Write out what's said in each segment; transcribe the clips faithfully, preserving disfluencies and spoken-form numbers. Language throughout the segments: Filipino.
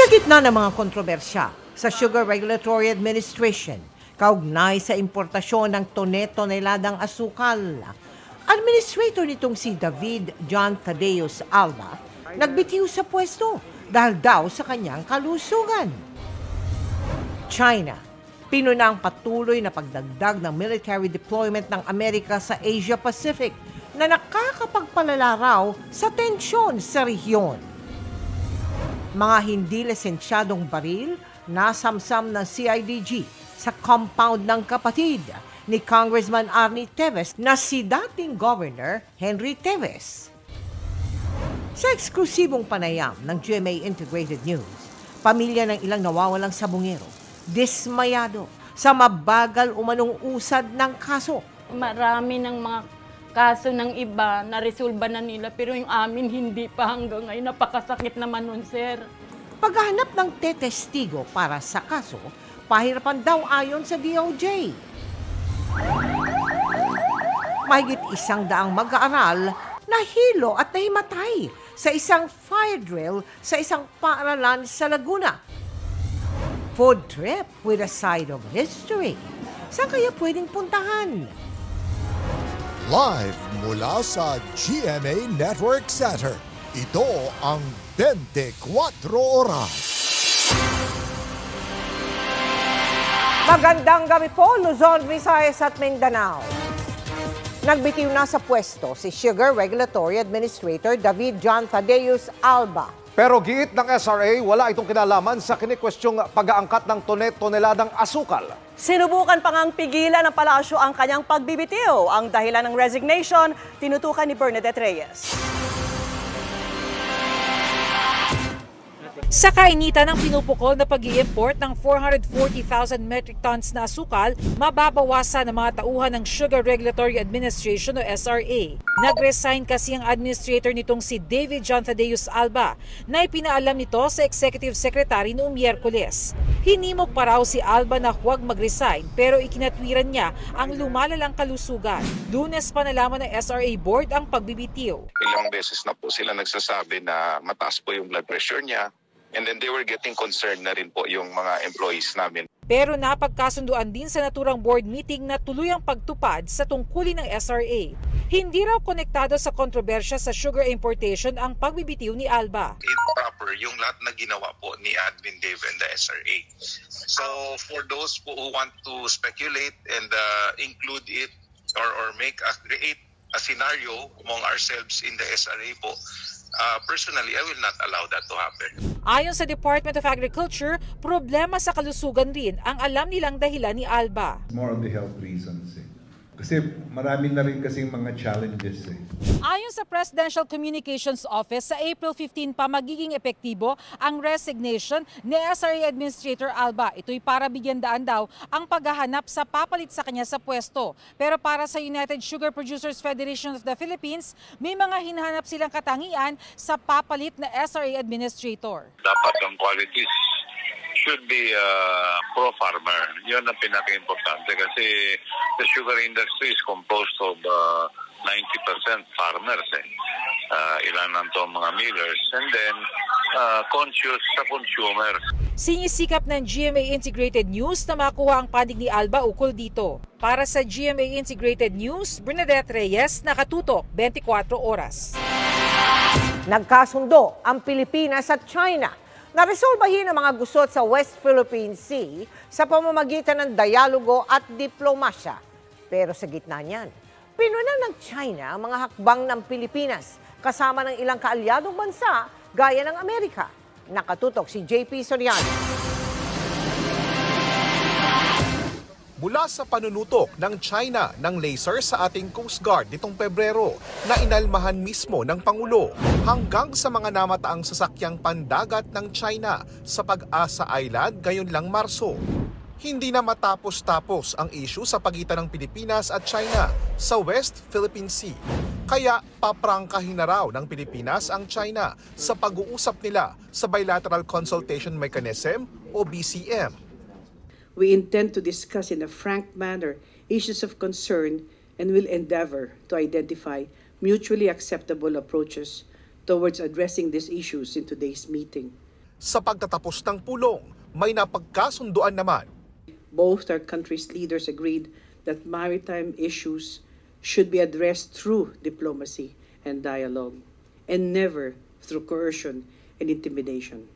Sa gitna ng mga kontrobersya sa Sugar Regulatory Administration, kaugnay sa importasyon ng tone-toneladang asukal, administrator nitong si David John Thaddeus Alba nagbitiw sa pwesto dahil daw sa kanyang kalusugan. China, pinuna ang patuloy na pagdagdag ng military deployment ng Amerika sa Asia Pacific na nakakapagpalala raw sa tensyon sa rehiyon. Mga hindi lisensyadong baril nasamsam ng C I D G sa compound ng kapatid ni Congressman Arnie Teves na si dating Governor Henry Teves. Sa eksklusibong panayam ng G M A Integrated News, pamilya ng ilang nawawalang sabungero, dismayado sa mabagal umanong usad ng kaso. Marami ng mga kaso ng iba na resolba na nila pero yung amin hindi pa hanggang ngayon. Napakasakit naman nun, sir. Paghahanap ng tetestigo para sa kaso, pahirapan daw ayon sa D O J. Mahigit isang daang mag-aaral nahilo at nahimatay sa isang fire drill sa isang paaralan sa Laguna. Food trip with a side of history. Saan kaya pwedeng puntahan? Live mula sa G M A Network Center, ito ang twenty-four Oras. Magandang gabi po, Luzon, Visayas at Mindanao. Nagbitiw na sa pwesto si Sugar Regulatory Administrator David John Thaddeus Alba. Pero giit ng S R A, wala itong kinalaman sa kinikwestyong pag-aangkat ng tone-toneladang asukal. Sinubukan pa ngang pigilan ng palasyo ang kanyang pagbibitiw. Ang dahilan ng resignation, tinutukan ni Bernadette Reyes. Sa kainitan ng pinupukol na pag-i-import ng four hundred forty thousand metric tons na asukal, mababawasan ang mga tauhan ng Sugar Regulatory Administration o S R A. Nag-resign kasi ang administrator nitong si David John Thaddeus Alba na ipinaalam nito sa Executive Secretary noong Miyerkules. Hinimok pa raw si Alba na huwag mag-resign pero ikinatwiran niya ang lumalalang kalusugan. Lunes pa nalaman ng S R A Board ang pagbibitiw. Ilang beses na po sila nagsasabi na mataas po yung blood pressure niya. And then they were getting concerned na rin po yung mga employees namin. Pero napagkasunduan din sa naturang board meeting na tuluyang pagtupad sa tungkulin ng S R A. Hindi raw konektado sa kontrobersya sa sugar importation ang pagbibitiw ni Alba. Improper yung lahat na ginawa po ni Admin Dave and the S R A. So for those who want to speculate and uh, include it or, or make a, create a scenario among ourselves in the S R A po, Uh, personally, I will not allow that to happen. Ayon sa Department of Agriculture, problema sa kalusugan rin ang alam nilang dahilan ni Alba. More on the health reasons eh. Kasi marami na rin kasing mga challenges eh. Ayon sa Presidential Communications Office, sa April fifteenth pa magiging epektibo ang resignation ni S R A Administrator Alba. Ito'y para bigyan daan daw ang paghahanap sa papalit sa kanya sa pwesto. Pero para sa United Sugar Producers Federation of the Philippines, may mga hinahanap silang katangian sa papalit na S R A Administrator. Dapat ang qualities should be uh, pro-farmer. Yun ang pinaka-importante kasi the sugar industry is composed of uh, ninety percent farmers. Eh. Uh, ilan nanto mga millers and then uh, conscious sa consumers. Sinisikap ng G M A Integrated News na makuha ang panig ni Alba ukol dito. Para sa G M A Integrated News, Bernadette Reyes, nakatutok twenty-four Oras. Nagkasundo ang Pilipinas at China. Naresolbahin ang mga gusot sa West Philippine Sea sa pamamagitan ng dialogo at diplomasya. Pero sa gitna niyan, pinuna ng China ang mga hakbang ng Pilipinas kasama ng ilang kaalyadong bansa gaya ng Amerika. Nakatutok si J P Soriano. Mula sa panunutok ng China ng laser sa ating Coast Guard nitong Pebrero na inalmahan mismo ng Pangulo hanggang sa mga namataang sasakyang pandagat ng China sa Pag-asa Island gayon lang Marso. Hindi na matapos-tapos ang issue sa pagitan ng Pilipinas at China sa West Philippine Sea. Kaya paprangkahin na raw ng Pilipinas ang China sa pag-uusap nila sa Bilateral Consultation Mechanism o B C M. We intend to discuss in a frank manner issues of concern and will endeavor to identify mutually acceptable approaches towards addressing these issues in today's meeting. Sa pagtatapos ng pulong, may napagkasunduan naman. Both our countries' leaders agreed that maritime issues should be addressed through diplomacy and dialogue, and never through coercion and intimidation.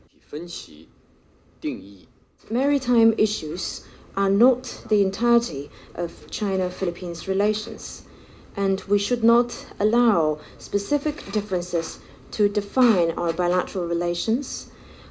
Maritime issues are not the entirety of China-Philippines relations, and we should not allow specific differences to define our bilateral relations.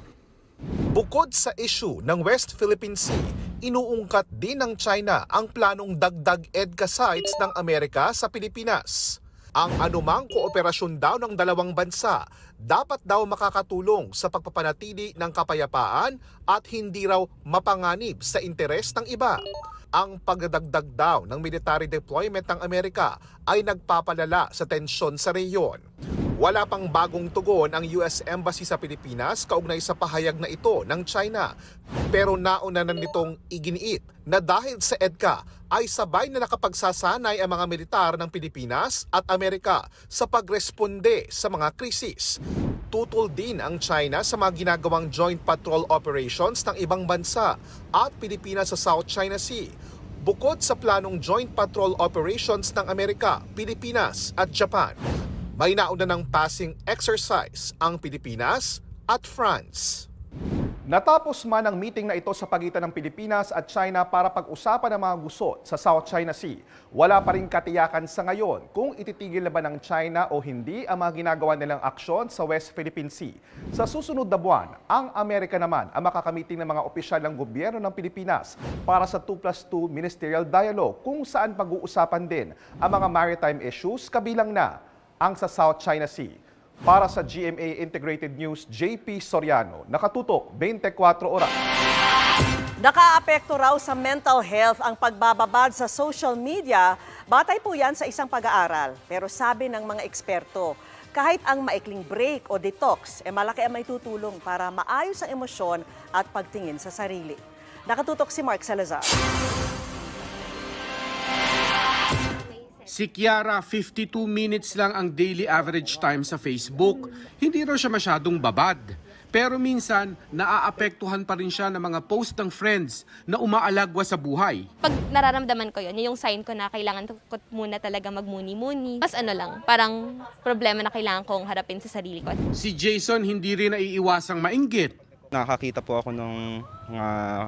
Bukod sa issue ng West Philippine Sea, inuungkat din ng China ang planong dagdag EDCA sites ng Amerika sa Pilipinas. Ang anumang kooperasyon daw ng dalawang bansa dapat daw makakatulong sa pagpapanatili ng kapayapaan at hindi raw mapanganib sa interes ng iba. Ang pagdadagdag daw ng military deployment ng Amerika ay nagpapalala sa tensyon sa rehiyon. Wala pang bagong tugon ang U S Embassy sa Pilipinas kaugnay sa pahayag na ito ng China. Pero nauna na nitong iginiit na dahil sa EDCA ay sabay na nakapagsasanay ang mga militar ng Pilipinas at Amerika sa pagresponde sa mga krisis. Tutol din ang China sa mga ginagawang joint patrol operations ng ibang bansa at Pilipinas sa South China Sea. Bukod sa planong joint patrol operations ng Amerika, Pilipinas at Japan, may nauna ng passing exercise ang Pilipinas at France. Natapos man ang meeting na ito sa pagitan ng Pilipinas at China para pag-usapan ang mga gusot sa South China Sea, wala pa rin katiyakan sa ngayon kung ititigil na ba ng China o hindi ang mga ginagawa nilang aksyon sa West Philippine Sea. Sa susunod na buwan, ang Amerika naman ang makakamiting ng mga opisyal ng gobyerno ng Pilipinas para sa two plus two Ministerial Dialogue kung saan pag-uusapan din ang mga maritime issues kabilang na ang sa South China Sea. Para sa G M A Integrated News, J P Soriano, nakatutok twenty-four oras. Nakaapekto raw sa mental health ang pagbababad sa social media. Batay po yan sa isang pag-aaral. Pero sabi ng mga eksperto, kahit ang maikling break o detox, eh malaki ang may tutulong para maayos ang emosyon at pagtingin sa sarili. Nakatutok si Mark Salazar. Si Kiara, fifty-two minutes lang ang daily average time sa Facebook. Hindi raw siya masyadong babad. Pero minsan, naaapektuhan pa rin siya ng mga post ng friends na umaalagwa sa buhay. Pag nararamdaman ko yun, yun yung sign ko na kailangan ko muna talaga magmuni-muni. Mas ano lang, parang problema na kailangan kong harapin sa sarili ko. Si Jason hindi rin naiiwasang mainggit. Nakakita po ako ng mga,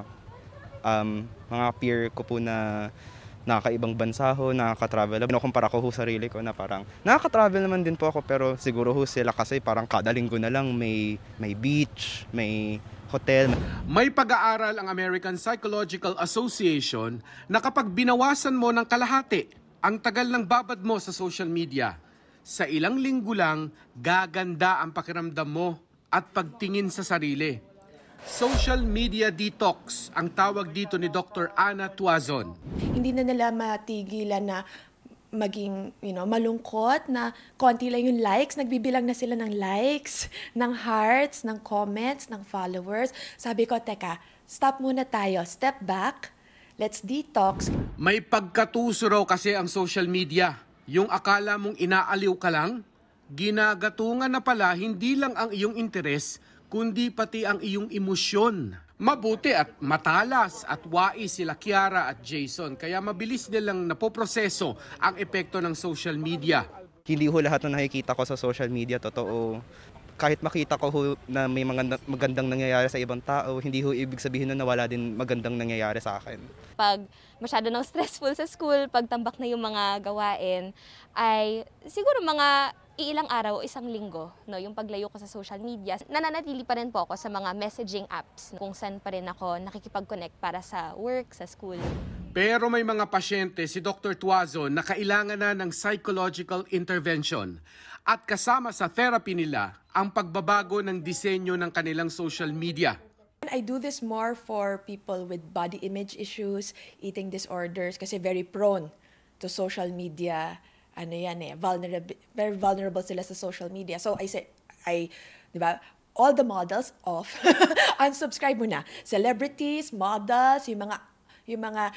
um, mga peer ko po na nakakaibang bansa ho, nakaka-travel. Kinukumpara ko ho sarili ko na parang nakaka-travel naman din po ako pero siguro ho sila kasi parang kada linggo na lang may, may beach, may hotel. May pag-aaral ang American Psychological Association na kapag binawasan mo ng kalahati ang tagal ng babad mo sa social media, sa ilang linggo lang gaganda ang pakiramdam mo at pagtingin sa sarili. Social media detox ang tawag dito ni Doctor Ana Tuazon. Hindi na nila matigilan na maging, you know, malungkot na konti lang yung likes, nagbibilang na sila ng likes, ng hearts, ng comments, ng followers. Sabi ko, teka, stop muna tayo, step back, let's detox. May pagkatuso raw kasi ang social media. Yung akala mong inaaliw ka lang, ginagatungan na pala hindi lang ang iyong interes, kundi pati ang iyong emosyon. Mabuti at matalas at wais sila Kiara at Jason, kaya mabilis nilang napoproseso ang epekto ng social media. Hindi ho lahat na nakikita ko sa social media totoo. Kahit makita ko ho na may magandang, magandang nangyayari sa ibang tao, hindi ho ibig sabihin na wala din magandang nangyayari sa akin. Pag masyado nang stressful sa school, pag tambak na yung mga gawain, ay siguro mga iilang araw o isang linggo, no, yung paglayo ko sa social media. Nananatili pa rin po ako sa mga messaging apps kung saan pa rin ako nakikipag-connect para sa work, sa school. Pero may mga pasyente, si Doctor Tuazon, na kailangan na ng psychological intervention. At kasama sa therapy nila ang pagbabago ng disenyo ng kanilang social media. I do this more for people with body image issues, eating disorders, kasi very prone to social media. Ano yan eh, vulnerable, very vulnerable sila sa social media. So I say, I, di ba, all the models off, unsubscribe muna. Celebrities, models, yung mga, yung mga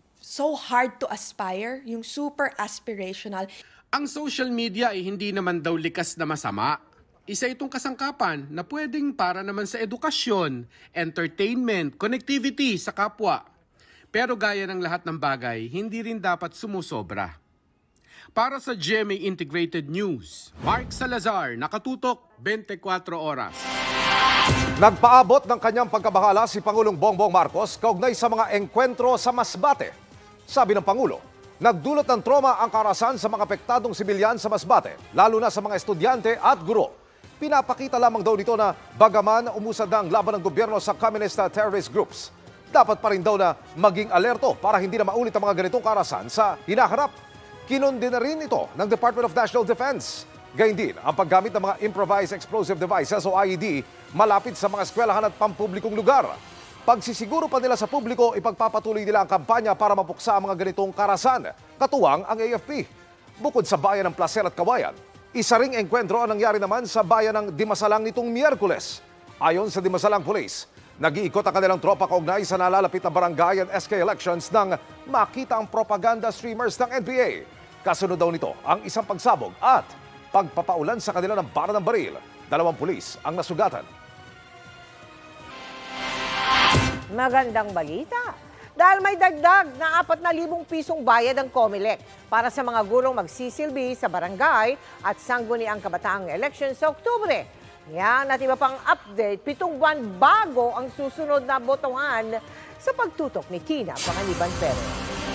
so hard to aspire, yung super aspirational. Ang social media ay hindi naman daw likas na masama. Isa itong kasangkapan na pwedeng para naman sa edukasyon, entertainment, connectivity sa kapwa. Pero gaya ng lahat ng bagay, hindi rin dapat sumusobra. Para sa G M A Integrated News, Mark Salazar, nakatutok, twenty-four oras. Nagpaabot ng kanyang pagkabahala si Pangulong Bongbong Marcos kaugnay sa mga engkwentro sa Masbate. Sabi ng Pangulo, nagdulot ng trauma ang karahasan sa mga apektadong sibilyan sa Masbate, lalo na sa mga estudyante at guro. Pinapakita lamang daw nito na bagaman umusad na ang laban ng gobyerno sa communist terrorist groups, dapat pa rin daw na maging alerto para hindi na maulit ang mga ganitong karahasan sa hinaharap. Kinundi na rin ito ng Department of National Defense. Gayun din ang paggamit ng mga improvised explosive devices o I E D malapit sa mga eskwelahan at pampublikong lugar. Pagsisiguro pa nila sa publiko, ipagpapatuloy nila ang kampanya para mapuksa ang mga ganitong karahasan, katuwang ang A F P. Bukod sa bayan ng Placer at Kawayan, isa ring engkwentro ang nangyari naman sa bayan ng Dimasalang nitong Miyerkules. Ayon sa Dimasalang Police, nag-iikot ang kanilang tropa kaugnay sa nalalapit na barangay and S K elections nang makita ang propaganda streamers ng N P A. Kasunod daw nito ang isang pagsabog at pagpapaulan sa kanila ng bara ng baril. Dalawang pulis ang nasugatan. Magandang balita. Dahil may dagdag na apat na libong pisong bayad ang COMELEC para sa mga gurong magsisilbi sa barangay at sangguniang kabataang election sa Oktubre. Yan at iba pang update, pitong buwan bago ang susunod na botohan sa pagtutok ni Tina Panganiban Perez.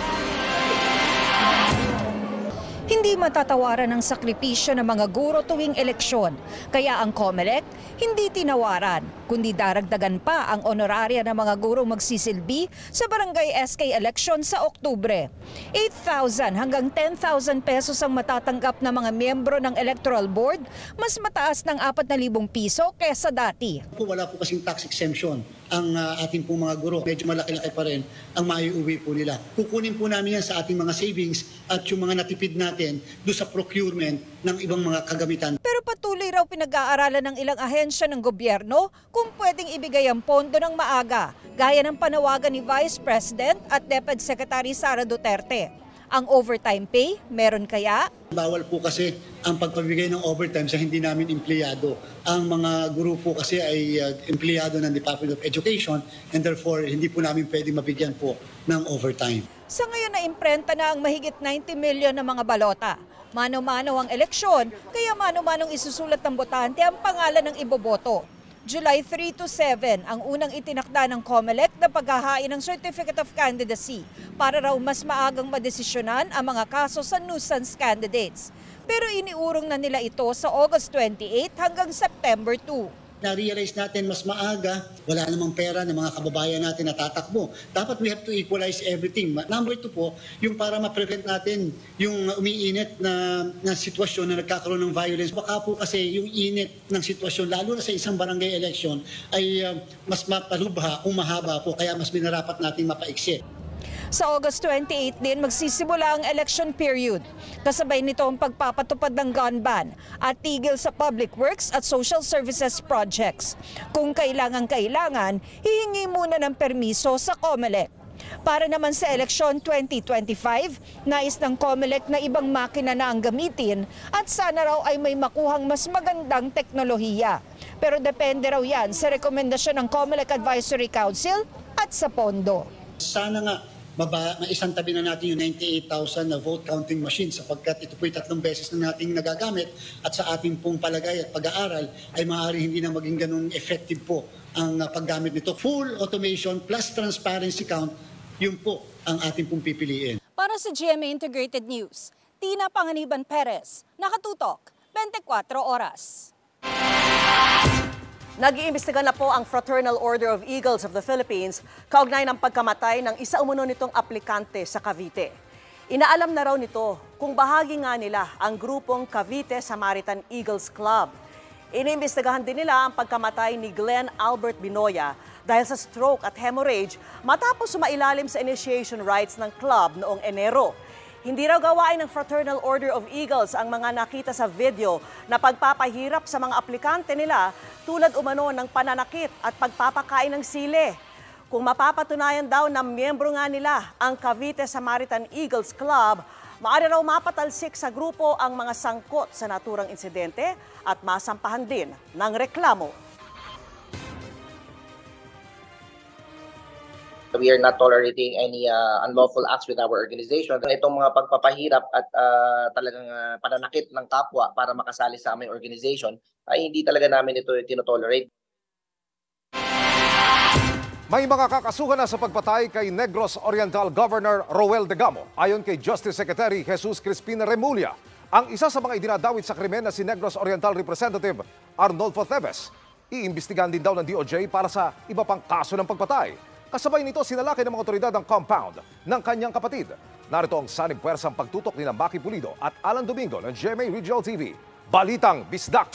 Hindi matatawaran ang sakripisyo ng mga guro tuwing eleksyon. Kaya ang COMELEC hindi tinawaran, kundi daragdagan pa ang honoraria ng mga gurong magsisilbi sa barangay S K election sa Oktubre. eight thousand hanggang ten thousand pesos ang matatanggap ng mga miyembro ng Electoral Board, mas mataas ng apat na libong piso kesa dati. Wala po kasing tax exemption ang uh, ating pong mga guro. Medyo malaki-laki pa rin ang maiuwi po nila. Kukunin po namin yan sa ating mga savings at yung mga natipid natin doon sa procurement ng ibang mga kagamitan. Pero patuloy raw pinag-aaralan ng ilang ahensya ng gobyerno kung pwedeng ibigay ang pondo ng maaga, gaya ng panawagan ni Vice President at DepEd Secretary Sara Duterte. Ang overtime pay, meron kaya? Bawal po kasi ang pagpabigay ng overtime sa hindi namin empleyado. Ang mga guro po kasi ay uh, empleyado ng Department of Education and therefore hindi po namin pwede mabigyan po ng overtime. Sa ngayon na imprenta na ang mahigit ninety million na mga balota. Mano-mano ang eleksyon, kaya mano-manong isusulat ng botante ang pangalan ng iboboto. July three to seven ang unang itinakda ng COMELEC na paghahain ng Certificate of Candidacy para raw mas maagang madesisyonan ang mga kaso sa nuisance candidates. Pero iniurong na nila ito sa August twenty-eight hanggang September two. Na-realize natin mas maaga, wala namang pera ng mga kababayan natin na tatakbo. Dapat we have to equalize everything. Number two po, yung para ma-prevent natin yung umiinit na, na sitwasyon na nagkakaroon ng violence. Baka po kasi yung init ng sitwasyon, lalo na sa isang barangay election, ay uh, mas mapalubha kung mahaba po, kaya mas minarapat natin mapaiksi. Sa August twenty-eight din magsisimula ang election period. Kasabay nito ang pagpapatupad ng gun ban at tigil sa public works at social services projects. Kung kailangan-kailangan, hihingi muna ng permiso sa COMELEC. Para naman sa eleksyon twenty twenty-five, nais ng COMELEC na ibang makina na ang gamitin at sana raw ay may makuhang mas magandang teknolohiya. Pero depende raw yan sa rekomendasyon ng COMELEC Advisory Council at sa pondo. Sana nga Maba, maisang tabi na natin yung ninety-eight thousand na vote counting machine sapagkat ito po'y tatlong beses na nating nagagamit at sa ating pong palagay at pag-aaral ay maaari hindi na maging ganun effective po ang uh, paggamit nito. Full automation plus transparency count, yun po ang ating pong pipiliin. Para sa G M A Integrated News, Tina Panganiban Perez, nakatutok, twenty-four oras. Nag-iimbestiga na po ang Fraternal Order of Eagles of the Philippines kaugnay ng pagkamatay ng isa umano nitong aplikante sa Cavite. Inaalam na raw nito kung bahagi nga nila ang grupong Cavite Samaritan Eagles Club. Iniimbestigahan din nila ang pagkamatay ni Glenn Albert Binoya dahil sa stroke at hemorrhage matapos sumailalim sa initiation rites ng club noong Enero. Hindi raw gawain ng Fraternal Order of Eagles ang mga nakita sa video na pagpapahirap sa mga aplikante nila tulad umano ng pananakit at pagpapakain ng sili. Kung mapapatunayan daw na miyembro nga nila ang Cavite Samaritan Eagles Club, Maaari raw mapatalsik sa grupo ang mga sangkot sa naturang insidente at masampahan din ng reklamo. We are not tolerating any uh, unlawful acts with our organization. Itong mga pagpapahirap at uh, talagang uh, pananakit ng kapwa para makasali sa aming organization ay hindi talaga namin ito tinotolerate. May mga kakasuhan na sa pagpatay kay Negros Oriental Governor Roel Degamo. Ayon kay Justice Secretary Jesus Crispin Remulla, ang isa sa mga idinadawit sa krimen na si Negros Oriental Representative Arnolfo Teves. Iimbestigahan din daw ng D O J para sa iba pang kaso ng pagpatay. Kasabay nito, sinalaki ng mga otoridad ang compound ng kanyang kapatid. Narito ang sanib puwersang pagtutok ni Maki Pulido at Alan Domingo ng G M A Regional T V. Balitang Bisdak.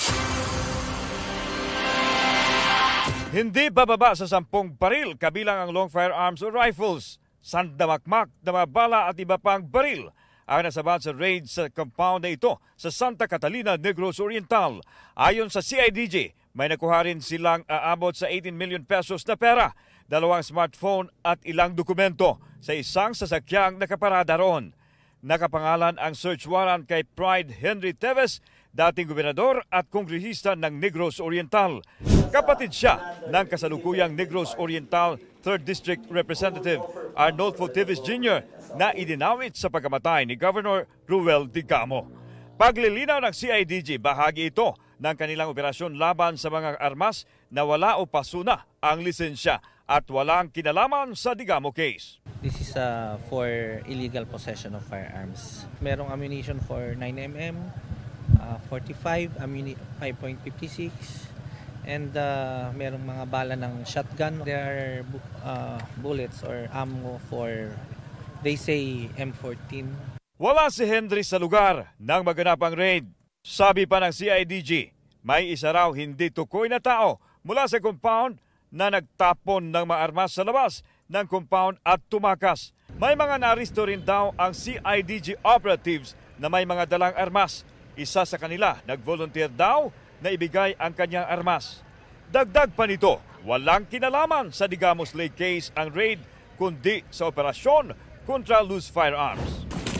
Hindi bababa sa sampung baril kabilang ang long firearms o rifles, sandamakmak na mga bala at iba pang baril ang nasabat sa raid sa compound na ito sa Santa Catalina, Negros Oriental. Ayon sa C I D G, may nakuha rin silang aabot sa eighteen million pesos na pera, dalawang smartphone at ilang dokumento sa isang sasakyang nakaparada roon. Nakapangalan ang search warrant kay Pride Henry Teves, dating gobernador at kongresista ng Negros Oriental. Kapatid siya ng kasalukuyang Negros Oriental third District Representative Arnolfo Teves Junior na idinawit sa pagkamatay ni Governor Roel Degamo. Paglilinaw ng C I D G, bahagi ito ng kanilang operasyon laban sa mga armas na wala o pasuna ang lisensya at walang kinalaman sa Degamo case. This is uh, for illegal possession of firearms. Merong ammunition for nine millimeter, uh, forty-five, five point five six, and uh, merong mga bala ng shotgun. There are uh, bullets or ammo for, they say, M fourteen. Wala si Henry sa lugar nang maganap ang raid. Sabi pa ng C I D G, may isa raw hindi tukoy na tao mula sa compound na nagtapon ng mga armas sa labas ng compound at tumakas. May mga naristo rin daw ang C I D G operatives na may mga dalang armas. Isa sa kanila nag-volunteer daw na ibigay ang kanyang armas. Dagdag pa nito, walang kinalaman sa Degamo Slay case ang raid kundi sa operasyon kontra loose firearms.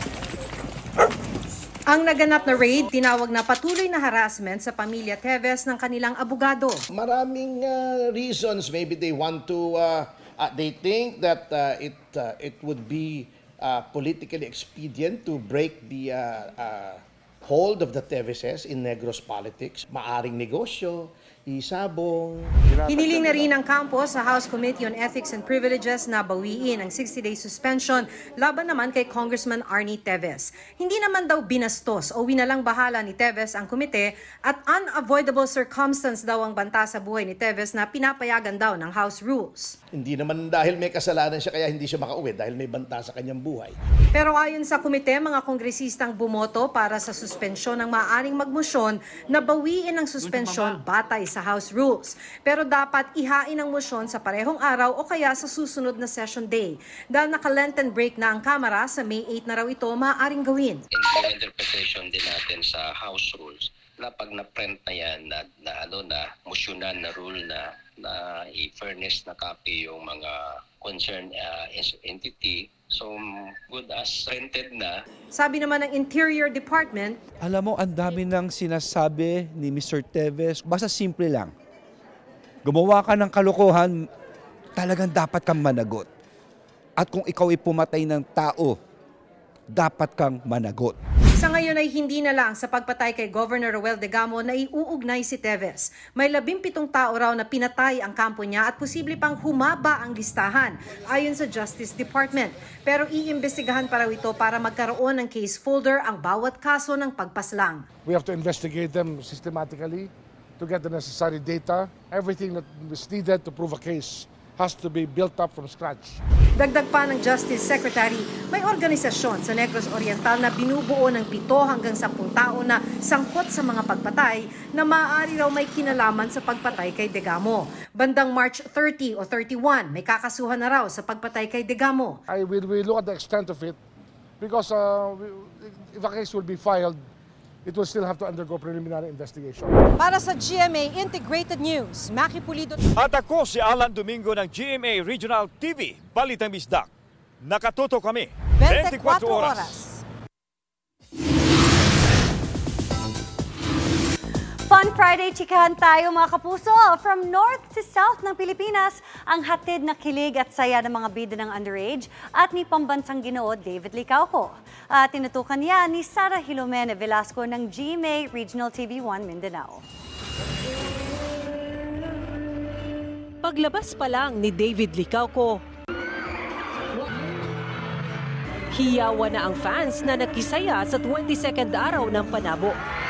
Ang naganap na raid, tinawag na patuloy na harassment sa pamilya Teves ng kanilang abogado. Maraming uh, reasons. Maybe they want to, uh, uh, they think that uh, it, uh, it would be uh, politically expedient to break the uh, uh, hold of the Teveses in Negros politics. Maaring negosyo, isabong. Hiniling na rin ng kampo sa House Committee on Ethics and Privileges na bawiin ang sixty-day suspension laban naman kay Congressman Arnie Teves. Hindi naman daw binastos o winalang bahala ni Teves ang komite at unavoidable circumstance daw ang banta sa buhay ni Teves na pinapayagan daw ng House rules. Hindi naman dahil may kasalanan siya kaya hindi siya makauwi dahil may banta sa kanyang buhay. Pero ayon sa komite, mga kongresistang bumoto para sa suspensyon ng maaaring magmosyon na bawiin ang suspensyon batay sa House rules. Pero dapat ihain ang mosyon sa parehong araw o kaya sa susunod na session day. Dahil naka-Lenten break na ang Kamara, sa May eight na raw ito maaaring gawin. Yung interpretation din natin sa House rules na pag na-print na yan, na, na, ano, na mosyonan na rule na, na i-furnish na copy yung mga concerned uh, entity, so good as printed na. Sabi naman ng Interior Department, alam mo, ang dami ng sinasabi ni Mister Teves, basta simple lang. Gumawa ka ng kalokohan, talagang dapat kang managot. At kung ikaw ay pumatay ng tao, dapat kang managot. Sa ngayon ay hindi na lang sa pagpatay kay Governor Roel Degamo na iuugnay si Teves. May labimpitong tao raw na pinatay ang kampo niya at posible pang humaba ang listahan ayon sa Justice Department. Pero iimbestigahan pa raw ito para magkaroon ng case folder ang bawat kaso ng pagpaslang. We have to investigate them systematically to get the necessary data. Everything that is needed to prove a case has to be built up from scratch. Dagdag pa ng Justice Secretary, may organisasyon sa Negros Oriental na binubuo ng pito hanggang sampung tao na sangkot sa mga pagpatay na maaari raw may kinalaman sa pagpatay kay Degamo. Bandang March thirty o thirty-one, may kakasuhan na raw sa pagpatay kay Degamo. I will we look at the extent of it because uh, if a case will be filed, it will still have to undergo preliminary investigation. Para sa G M A Integrated News, Maki Pulido. At ako si Alan Domingo ng G M A Regional T V, Balitang Bisdak. Nakatuto kami twenty-four oras. Fun Friday, chikahan tayo mga kapuso. From north to south ng Pilipinas, ang hatid na kilig at saya ng mga bida ng underage at ni pambansang ginoo David Licauco. At tinutukan niya ni Sara Hilomene Velasco ng G M A Regional T V one Mindanao. Paglabas pa lang ni David Licauco, hiyawan na ang fans na nagkisaya sa twenty-second araw ng panabo.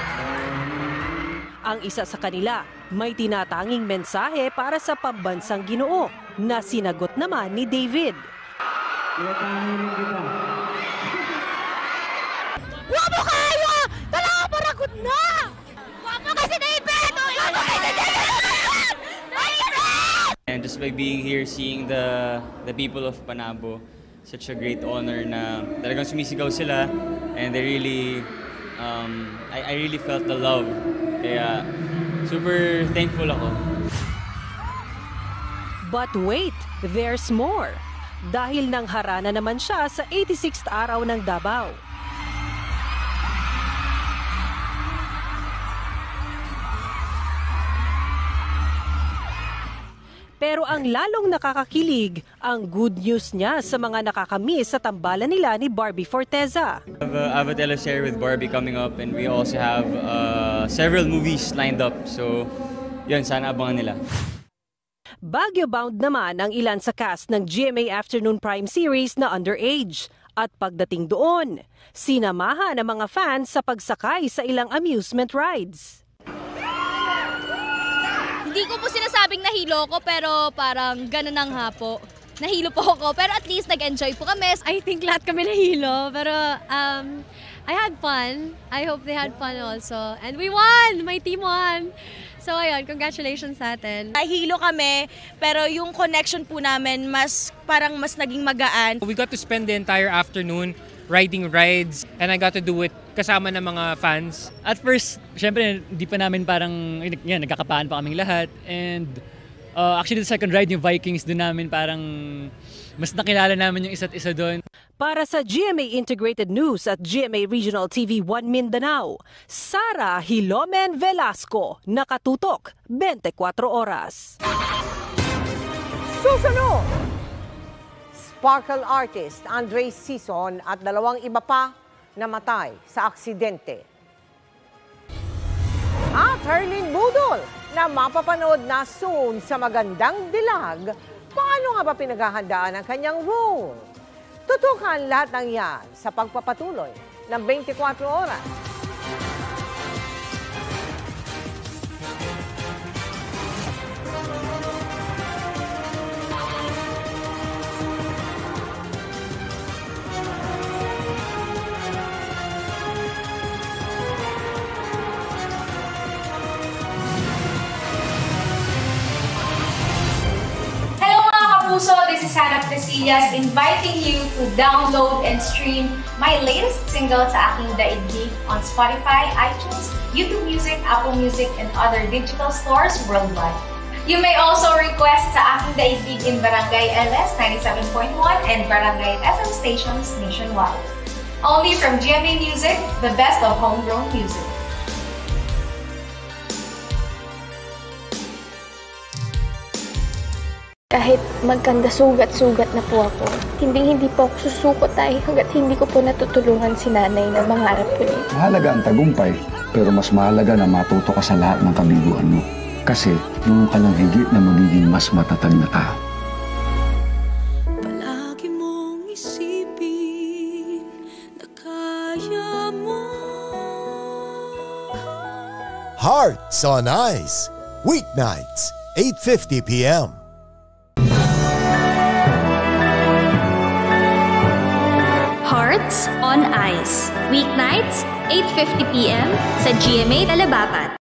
Ang isa sa kanila, may tinatanging mensahe para sa pambansang ginoo na sinagot naman ni David. Guwapo kayo! Talaga paragot na! Guwapo kasi David! Guwapo kasi David! And just by being here, seeing the the people of Panabo, such a great honor na talagang sumisigaw sila and they really, um, I, I really felt the love. Kaya super thankful ako. But wait, there's more. Dahil nang harana naman siya sa eighty-sixth araw ng Davao. Pero ang lalong nakakakilig, ang good news niya sa mga nakakamiss sa tambalan nila ni Barbie Forteza. I have, uh, I have a teleserye with Barbie coming up and we also have uh, several movies lined up. So, yun, sana abangan nila. Baguio-bound naman ang ilan sa cast ng G M A Afternoon Prime Series na underage. At pagdating doon, sinamahan ng mga fans sa pagsakay sa ilang amusement rides. Hindi ko po sinasabing nahilo ko pero parang ganun ang hapo. Nahilo po ako pero at least nag-enjoy po kami. I think lahat kami nahilo pero um, I had fun. I hope they had fun also. And we won! My team won! So ayun, congratulations sa atin. Nahilo kami pero yung connection po namin mas parang mas naging magaan. We got to spend the entire afternoon riding rides and I got to do it kasama ng mga fans. At first, syempre, hindi pa namin parang, yan, nagkakapaan pa kaming lahat. And uh, actually, the second ride, yung Vikings, doon namin parang mas nakilala namin yung isa't isa doon. Para sa G M A Integrated News at G M A Regional T V one Mindanao, Sara Hilomene Velasco, nakatutok, twenty-four oras. Susunod! Sparkle artist Andre Sison at dalawang iba pa namatay sa aksidente. At Herlin Budol na mapapanood na soon sa Magandang Dilag, paano nga ba pinaghahandaan ang kanyang role? Tutukan lahat ng yan sa pagpapatuloy ng twenty-four oras. So this is Hannah Casillas inviting you to download and stream my latest single sa aking Daigdig on Spotify, iTunes, YouTube Music, Apple Music, and other digital stores worldwide. You may also request sa aking Daigdig in Barangay L S ninety-seven point one and Barangay F M stations nationwide. Only from G M A Music, the best of homegrown music. Kahit magkanda sugat-sugat na po ako, hindi-hindi po ako susuko tayo hanggat hindi ko po natutulungan si nanay na mangarap ko niya. Mahalaga ang tagumpay, pero mas mahalaga na matuto ka sa lahat ng kabiguan mo. Kasi doon ka lang higit na magiging mas matatag na tao. Palagi mong isipin na kaya mo. Hearts on Ice, weeknights, eight fifty p m Hearts on Ice, weeknights, eight fifty p m sa G M A Talabapat.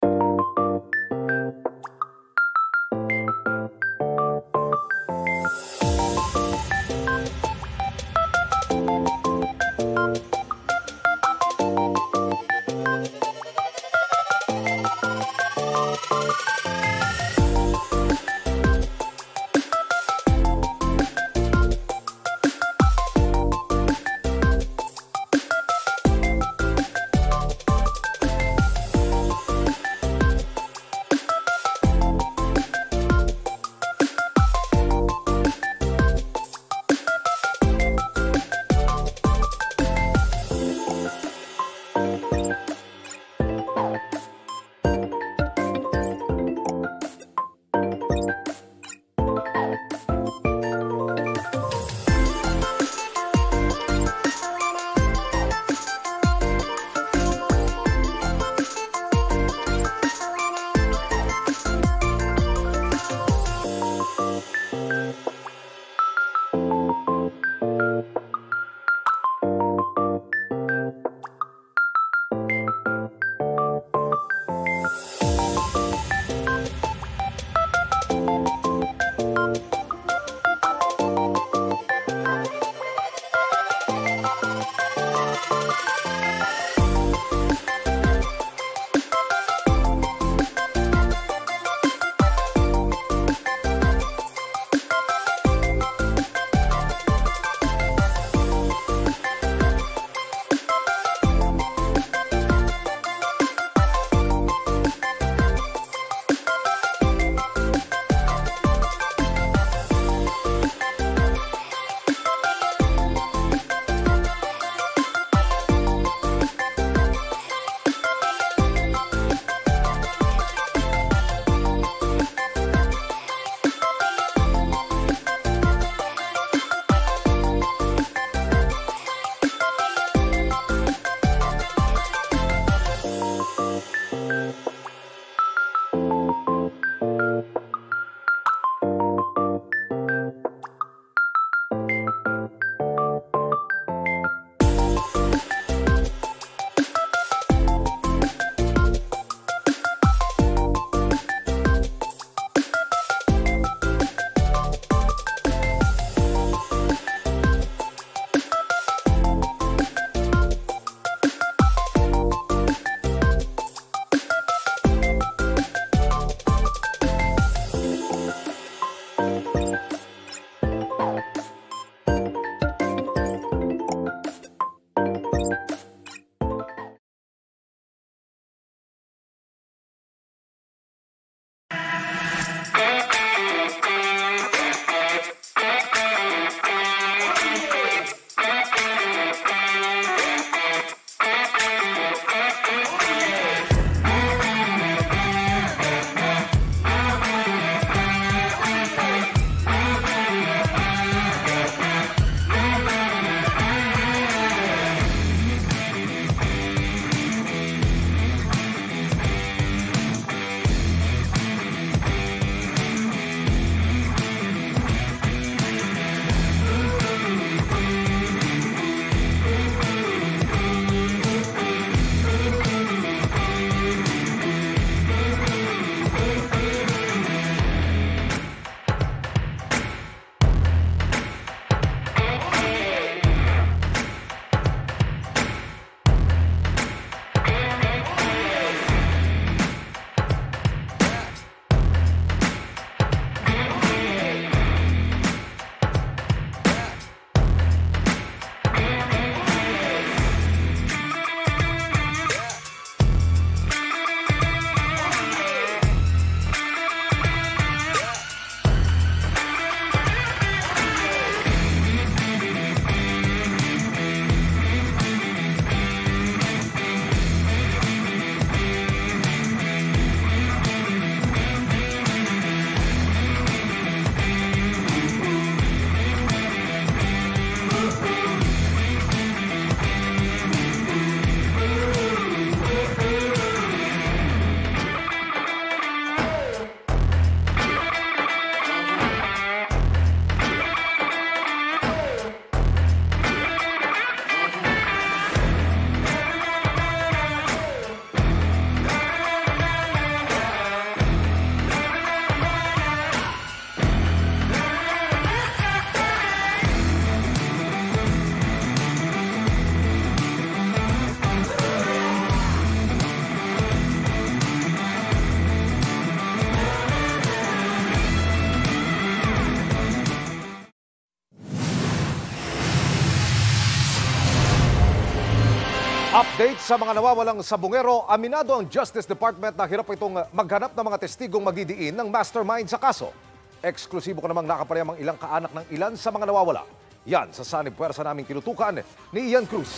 Update sa mga nawawalang sabungero, aminado ang Justice Department na hirap itong maghanap ng mga testigong magdidiin ng mastermind sa kaso. Eksklusibo ko namang nakaparehang ilang kaanak ng ilan sa mga nawawala. Yan sa sanib puwersa naming kinutukan ni Ian Cruz.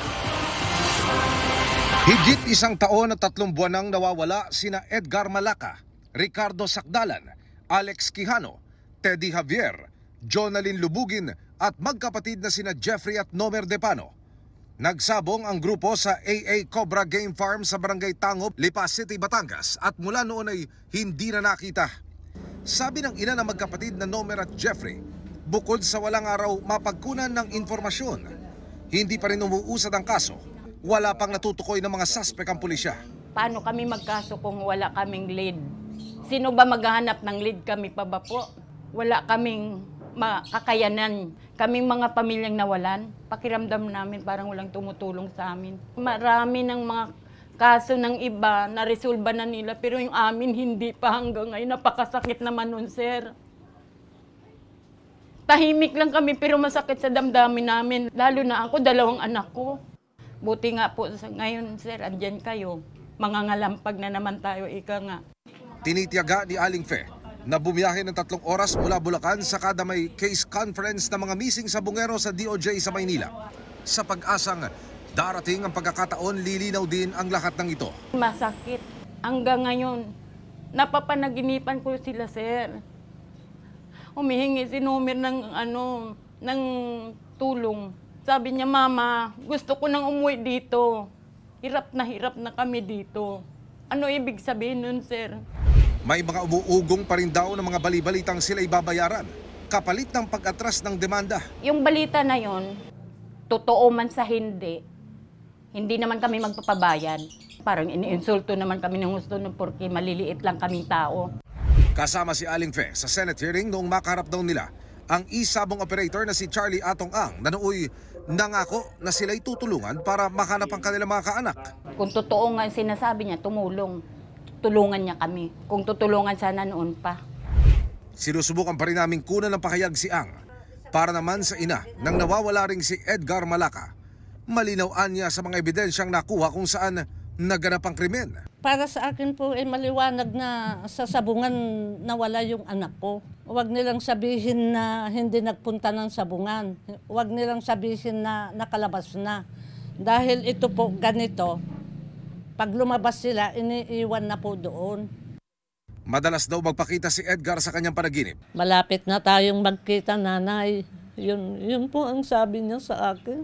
Higit isang taon at tatlong buwan nang nawawala sina Edgar Malaca, Ricardo Sacdalan, Alex Quijano, Teddy Javier, Jonalyn Lubugin at magkapatid na sina Jeffrey at Nomer Depano. Nagsabong ang grupo sa A A Cobra Game Farm sa Barangay Tangop, Lipa City, Batangas at mula noon ay hindi na nakita. Sabi ng ina ng magkapatid na Nomer at Jeffrey, bukod sa walang araw mapagkunan ng informasyon, hindi pa rin umuusad ang kaso. Wala pang natutukoy ng mga suspect ang pulisya. Paano kami magkaso kung wala kaming lead? Sino ba maghahanap ng lead? Kami pa ba po? Wala kaming makakayanan. Kaming mga pamilyang nawalan, pakiramdam namin parang walang tumutulong sa amin. Marami ng mga kaso ng iba, na-resolve na nila, pero yung amin hindi pa hanggang ngayon. Napakasakit naman nun, sir. Tahimik lang kami pero masakit sa damdamin namin. Lalo na ako, dalawang anak ko. Buti nga po sa ngayon, sir, andyan kayo. Mangangalampag na naman tayo, ika nga. Tinitiyaga ni Aling Fe na bumiyahe ng tatlong oras mula Bulacan sa kada may case conference ng mga missing sabungero sa D O J sa Maynila. Sa pag-asang darating ang pagkakataon, lilinaw din ang lahat ng ito. Masakit. Hanggang ngayon, napapanaginipan ko sila, sir. Humihingi si Nomer ng, ano, ng tulong. Sabi niya, Mama, gusto ko nang umuwi dito. Hirap na hirap na kami dito. Ano ibig sabihin nun, sir? May mga umuugong pa rin daw ng mga balibalitang sila ibabayaran kapalit ng pag-atras ng demanda. Yung balita na yon, totoo man sa hindi, hindi naman kami magpapabayan. Parang iniinsulto naman kami ng gusto nun porque maliliit lang kaming tao. Kasama si Aling Fe sa Senate hearing noong makaharap daw nila ang isabong operator na si Charlie Atong Ang na nooy nangako na sila'y tutulungan para makanap ang kanilang mga kaanak. Kung totoo nga sinasabi niya, tumulong. Tulungan niya kami. Kung tutulungan sana noon pa. Sinusubukan pa rin namin kunan ng pakayag si Ang para naman sa ina nang nawawala ring si Edgar Malaca. Malinawan niya sa mga ebidensyang nakuha kung saan naganap ang krimen. Para sa akin po ay eh, maliwanag na sa sabungan nawala yung anak ko. Huwag nilang sabihin na hindi nagpunta ng sabungan. Huwag nilang sabihin na nakalabas na. Dahil ito po ganito, pag lumabas sila, iniiwan na po doon. Madalas daw magpakita si Edgar sa kanyang panaginip. Malapit na tayong magkita, nanay. Yun, yun po ang sabi niya sa akin.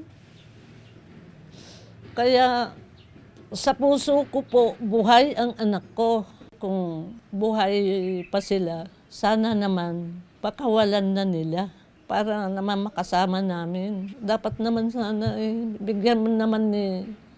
Kaya sa puso ko po, buhay ang anak ko. Kung buhay pa sila, sana naman pakawalan na nila para naman makasama namin. Dapat naman sana eh, bigyan mo naman ni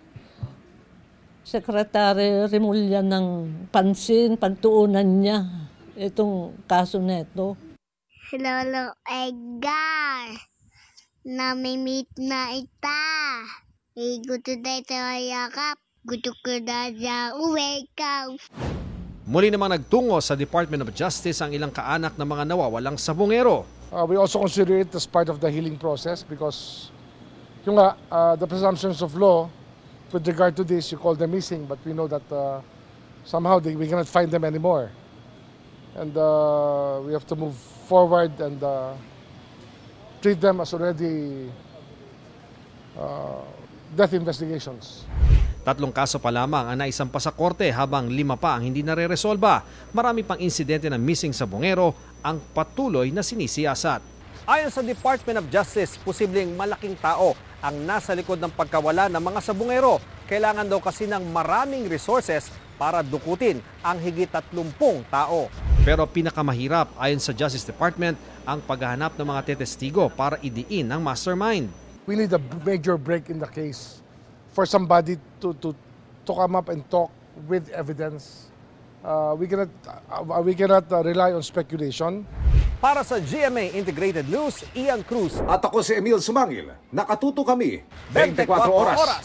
Secretary Remulla ng pansin, pagtuunan niya itong kaso neto. Lolo Edgar, nami-meet na ita. Gusto na ito ayakap. Gusto ko na siya uwi ka. Muli namang nagtungo sa Department of Justice ang ilang kaanak ng mga nawawalang sabungero. Uh, we also consider it as part of the healing process because yung nga, uh, the presumptions of law with regard to this, you call them missing, but we know that uh, somehow they, we cannot find them anymore. And uh, we have to move forward and uh, treat them as already uh, death investigations. Tatlong kaso pa lamang ang naisampa sa korte habang lima pa ang hindi nare-resolba. Marami pang insidente ng missing sabungero ang patuloy na sinisiyasat. Ayon sa Department of Justice, posibleng malaking tao ang nasa likod ng pagkawala ng mga sabungero. Kailangan daw kasi ng maraming resources para dukutin ang higit tatlumpung tao. Pero pinakamahirap ayon sa Justice Department ang paghahanap ng mga tetestigo para idiin ang mastermind. We need a major break in the case for somebody to, to, to come up and talk with evidence. Uh, we cannot, uh, we cannot uh, rely on speculation. Para sa G M A Integrated News, Ian Cruz. At ako si Emil Sumangil. Nakatuto kami twenty-four oras. oras.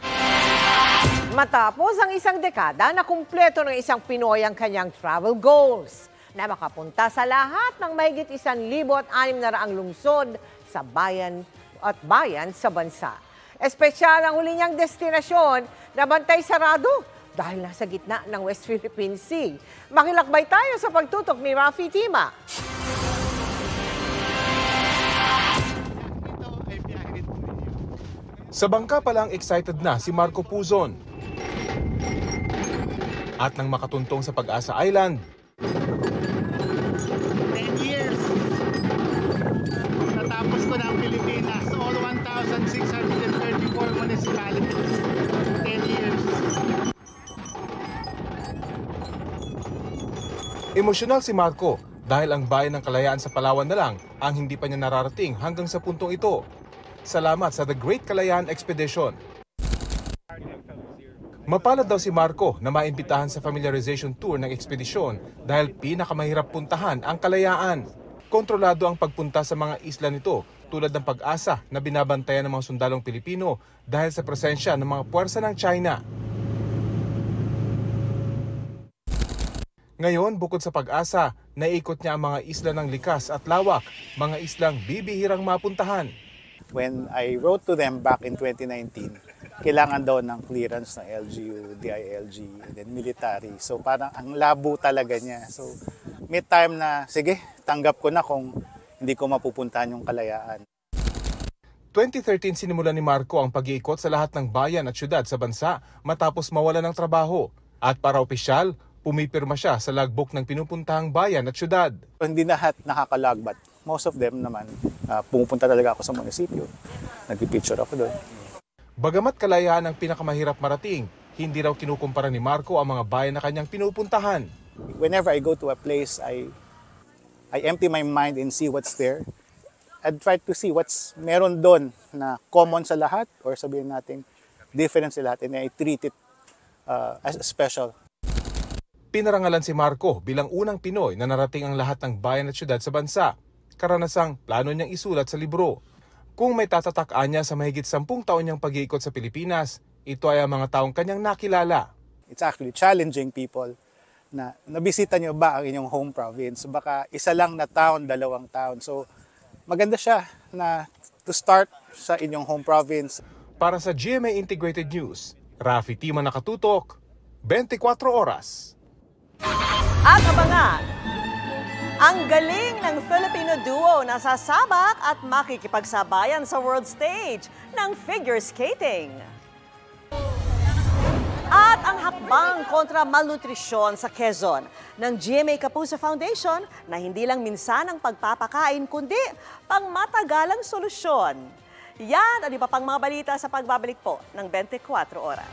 Matapos ang isang dekada na kumpleto ng isang Pinoy ang kanyang travel goals na makapunta sa lahat ng mahigit isang libo at anim na raang lungsod sa bayan at bayan sa bansa. Espesyal ang huli niyang destinasyon na bantay sarado dahil nasa gitna ng West Philippine Sea. Makilakbay tayo sa pagtutok ni Rafi Tima. Sa bangka pa lang excited na si Marco Puzon. At nang makatuntong sa Pag-asa Island, ten years. Natapos ko na ang Pilipinas. All one thousand six hundred thirty-four municipalities. ten years. Emosyonal si Marco dahil ang bayan ng Kalayaan sa Palawan na lang ang hindi pa niya nararating hanggang sa puntong ito. Salamat sa The Great Kalayaan Expedition. Mapalad daw si Marco na maimbitahan sa familiarization tour ng ekspedisyon dahil pinakamahirap puntahan ang Kalayaan. Kontrolado ang pagpunta sa mga isla nito tulad ng Pag-asa na binabantayan ng mga sundalong Pilipino dahil sa presensya ng mga puwersa ng China. Ngayon, bukod sa Pag-asa, naiikot niya ang mga isla ng likas at lawak, mga islang bibihirang mapuntahan. When I wrote to them back in twenty nineteen, kailangan daw ng clearance ng L G U, D I L G, and then military. So parang ang labo talaga niya. So may time na, sige, tanggap ko na kung hindi ko mapupuntahan yung Kalayaan. twenty thirteen sinimulan ni Marco ang pag-iikot sa lahat ng bayan at syudad sa bansa matapos mawala ng trabaho. At para opisyal, pumipirma siya sa logbook ng pinupuntahang bayan at syudad. Hindi lahat nakakalog, but most of them naman, uh, pumupunta talaga ako sa munisipyo. Nagpipicture ako doon. Bagamat Kalayaan ang pinakamahirap marating, hindi raw kinukumpara ni Marco ang mga bayan na kanyang pinupuntahan. Whenever I go to a place, I I empty my mind and see what's there. I'd try to see what's meron doon na common sa lahat or sabihin natin different sa lahat, and I treat it uh, as special. Pinarangalan si Marco bilang unang Pinoy na narating ang lahat ng bayan at syudad sa bansa. Karanasang plano niyang isulat sa libro. Kung may tatatak-an niya sa mahigit sampung taon niyang pag-iikot sa Pilipinas, ito ay ang mga taong kanyang nakilala. It's actually challenging people na nabisita niyo ba ang inyong home province? Baka isa lang na town, dalawang town. So maganda siya na to start sa inyong home province. Para sa G M A Integrated News, Rafi Tima nakatutok, twenty-four oras. At abangan, ang galing ng Filipino duo na sasabak at makikipagsabayan sa world stage ng figure skating. At ang hakbang kontra malnutrisyon sa Quezon ng G M A Kapuso Foundation na hindi lang minsan ang pagpapakain kundi pangmatagalang solusyon. Yan at iba pang mga balita sa pagbabalik po ng twenty-four oras.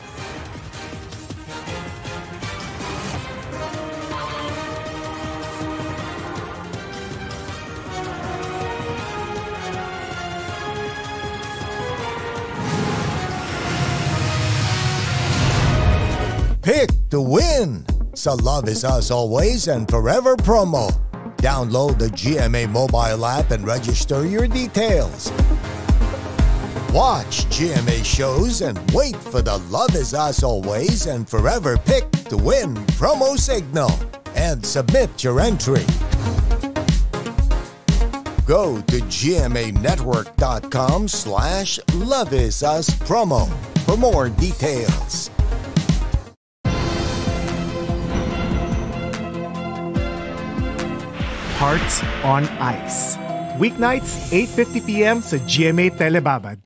Pick to win sa Love is Us Always and Forever promo. Download the G M A mobile app and register your details. Watch G M A shows and wait for the Love is Us Always and Forever Pick to Win promo signal and submit your entry. Go to gmanetwork.com slash Love is Us promo for more details. Hearts on Ice. Weeknights, eight fifty p m sa G M A Telebabad.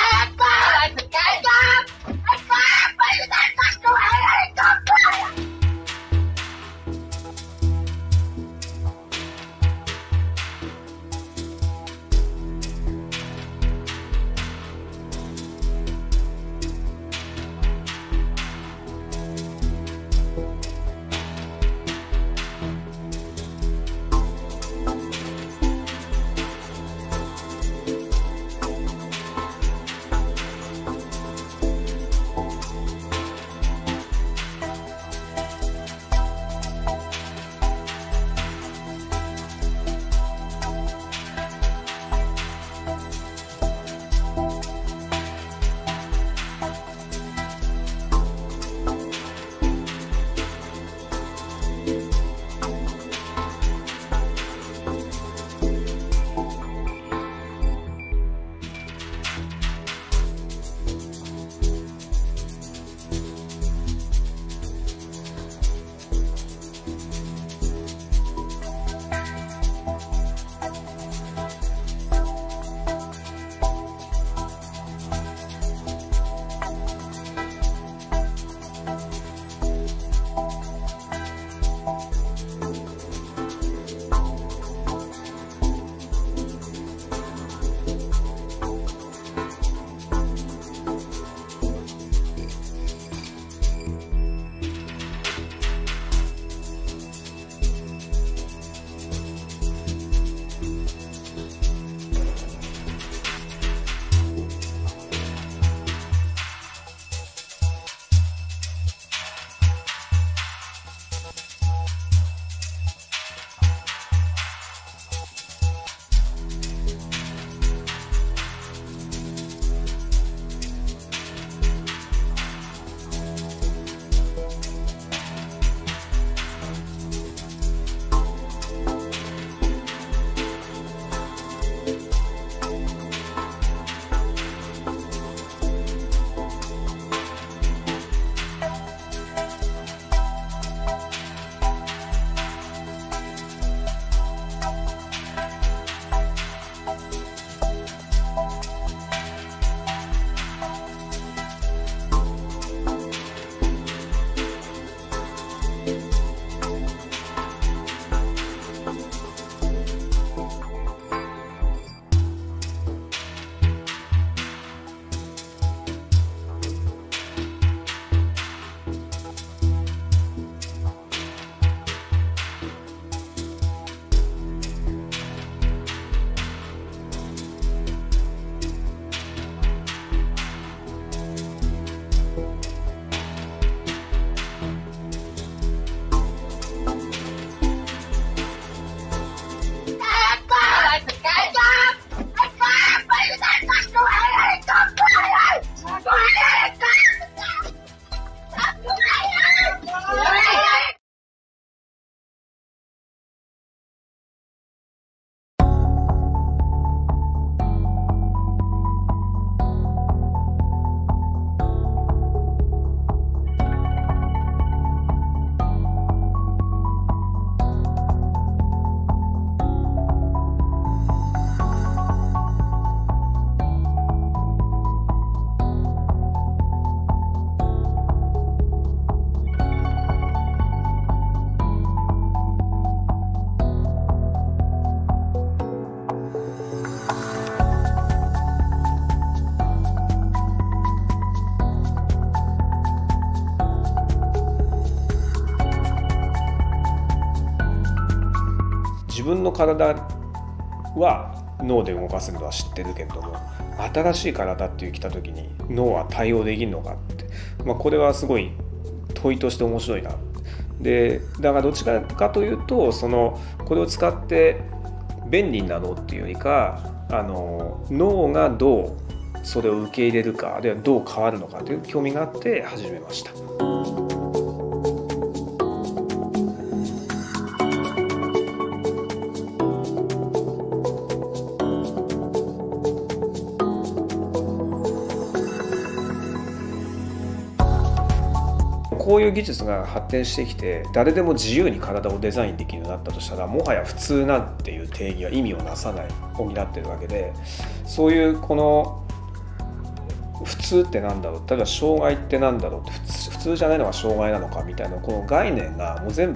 自分の体は脳で動かすのは知ってるけれども、新しい体っていう来た時に脳は対応できるのかって、まあ、これはすごい問いとして面白いな。でだからどっちかというと、そのこれを使って便利になろうっていうよりか、あの脳がどうそれを受け入れるか、あるいはどう変わるのかという興味があって始めました。こういう技術が発展してきて、誰でも自由に体をデザインできるようになったとしたら、もはや普通なんていう定義は意味をなさない、補ってるわけで、そういうこの普通ってなんだろう、例えば障害ってなんだろうって、普通、普通じゃないのが障害なのかみたいな、この概念がもう全部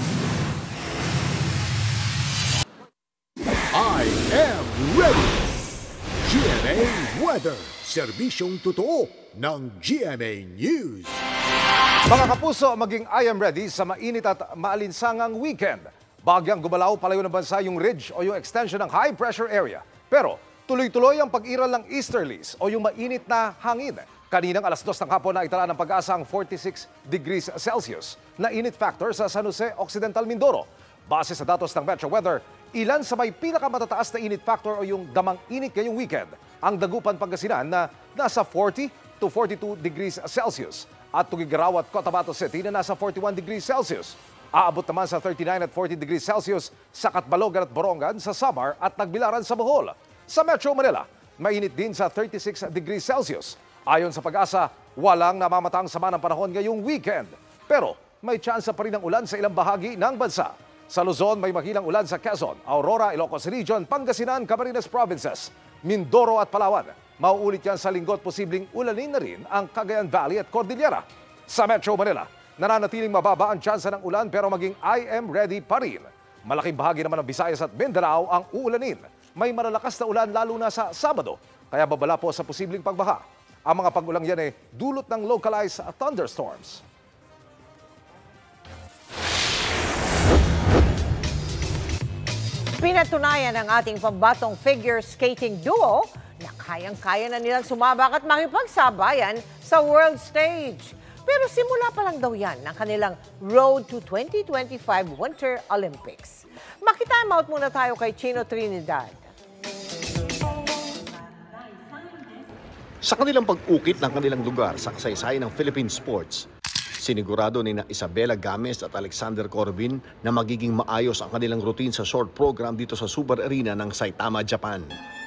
I am ready! G M A Weather, serbisyong totoo ng G M A News. Mga kapuso, maging I am ready sa mainit at maalinsangang weekend. Bagyang gumalaw palayo ng bansa yung ridge o yung extension ng high pressure area. Pero tuloy-tuloy ang pag-iral ng easterlies o yung mainit na hangin. Kaninang alas dos ng hapon na itala ng pag-asa ang forty-six degrees Celsius na init factor sa San Jose, Occidental Mindoro. Base sa datos ng Metro Weather, ilan sa may pinakamatataas na init factor o yung damang init ngayong weekend? Ang Dagupan, Pangasinan na nasa forty to forty-two degrees Celsius. At Tugigaraw at Cotabato City na nasa forty-one degrees Celsius. Aabot naman sa thirty-nine at forty degrees Celsius sa Catbalogan at Borongan sa Samar at Tagbilaran sa Bohol. Sa Metro Manila, mainit din sa thirty-six degrees Celsius. Ayon sa Pag-asa, walang namamatang sama ng panahon ngayong weekend. Pero may tsansa pa rin ng ulan sa ilang bahagi ng bansa. Sa Luzon, may makilang ulan sa Quezon, Aurora, Ilocos Region, Pangasinan, Camarines Provinces, Mindoro at Palawan. Mauulit yan sa linggo at posibleng ulanin na rin ang Cagayan Valley at Cordillera. Sa Metro Manila, nananatiling mababa ang tsansa ng ulan pero maging I am ready pa rin. Malaking bahagi naman ng Visayas at Mindanao ang uulanin. May malalakas na ulan lalo na sa Sabado, kaya babala po sa posibleng pagbaha. Ang mga pag-ulang yan ay dulot ng localized thunderstorms. Pinatunayan ng ating pambatong figure skating duo na kayang-kaya na nilang sumabak at makipagsabayan sa world stage. Pero simula pa lang daw yan ng kanilang Road to twenty twenty-five Winter Olympics. Makita-time out muna tayo kay Chino Trinidad. Sa kanilang pag-ukit ng kanilang lugar sa kasaysayan ng Philippine sports, sinigurado ni na Isabela Games at Alexander Corbin na magiging maayos ang kanilang routine sa short program dito sa Super Arena ng Saitama, Japan.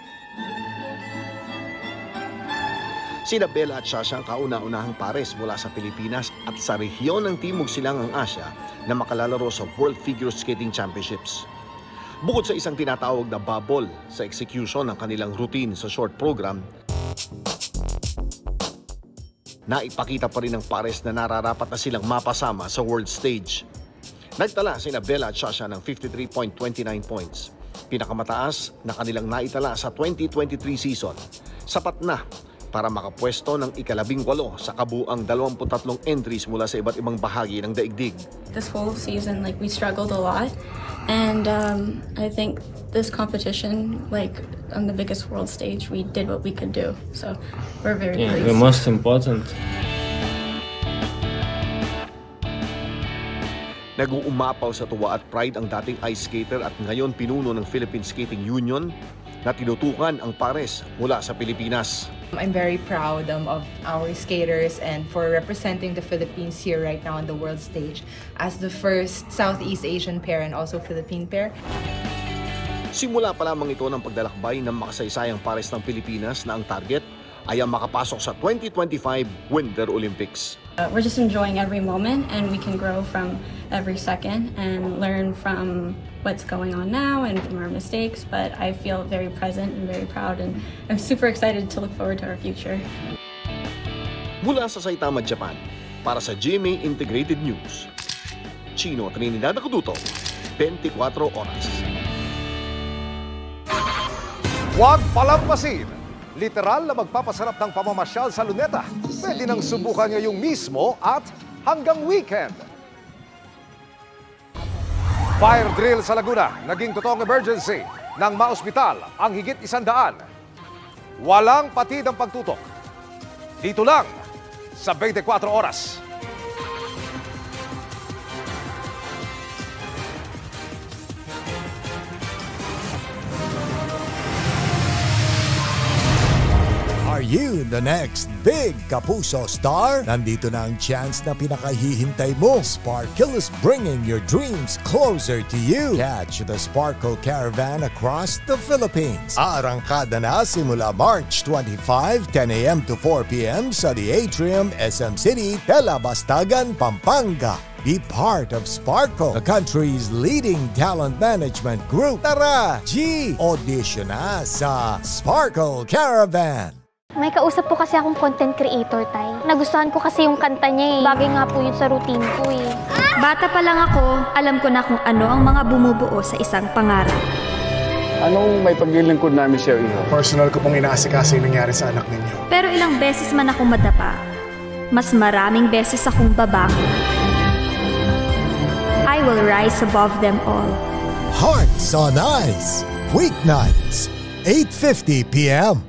Sina Bella at Shasha ang kauna-unahang pares mula sa Pilipinas at sa rehiyon ng Timog Silangang Asya na makalalaro sa World Figure Skating Championships. Bukod sa isang tinatawag na bubble sa execution ng kanilang routine sa short program, naipakita pa rin ng pares na nararapat na silang mapasama sa world stage. Nagtala sina Bella at Shasha ng fifty-three point two nine points, pinakamataas na kanilang naitala sa twenty twenty-three season. Sapat na para makapwesto ng ikalabing walo sa kabuang dalawampu't tatlong entries mula sa iba't ibang bahagi ng daigdig. This whole season, like, we struggled a lot, and um, I think this competition, like on the biggest world stage, we did what we could do. So we're very yeah, pleased. The most important. Nag-uumapaw sa tuwa at pride ang dating ice skater at ngayon pinuno ng Philippine Skating Union na tinutukan ang pares mula sa Pilipinas. I'm very proud um, of our skaters and for representing the Philippines here right now on the world stage as the first Southeast Asian pair and also Philippine pair. Simula pa lamang ito ng paglalakbay ng makasaysayang pares ng Pilipinas na ang target ay ang makapasok sa twenty twenty-five Winter Olympics. Uh, we're just enjoying every moment and we can grow from every second and learn from what's going on now and from our mistakes, but I feel very present and very proud and I'm super excited to look forward to our future. Mula sa Saitama, Japan, para sa G M A Integrated News, Chino Trinidad Acuduto, twenty-four oras. Huwag palampasin! Literal na magpapasarap ng pamamasyal sa Luneta. Pwede nang subukan ngayong mismo at hanggang weekend. Fire drill sa Laguna, naging totoong emergency nang maospital ang higit isandaan. Walang patid ang pagtutok. Dito lang sa twenty-four oras. Are you the next big Kapuso star? Nandito na ang chance na pinakahihintay mo. Sparkle is bringing your dreams closer to you. Catch the Sparkle Caravan across the Philippines. Arangkada na simula March twenty-fifth, ten a m to four p m sa The Atrium, S M City, Telabastagan, Pampanga. Be part of Sparkle, the country's leading talent management group. Tara, G! Audition na sa Sparkle Caravan. May kausap po kasi akong content creator, Tay. Nagustuhan ko kasi yung kanta niya eh. Bagay nga po yun sa routine ko eh. Bata pa lang ako, alam ko na kung ano ang mga bumubuo sa isang pangarap. Anong may paglilingkod namin siya, Iho? Personal ko pong inaasikaso yung nangyari sa anak ninyo. Pero ilang beses man akong madapa, mas maraming beses akong babango. I will rise above them all. Hearts on Ice, weeknights, eight fifty p m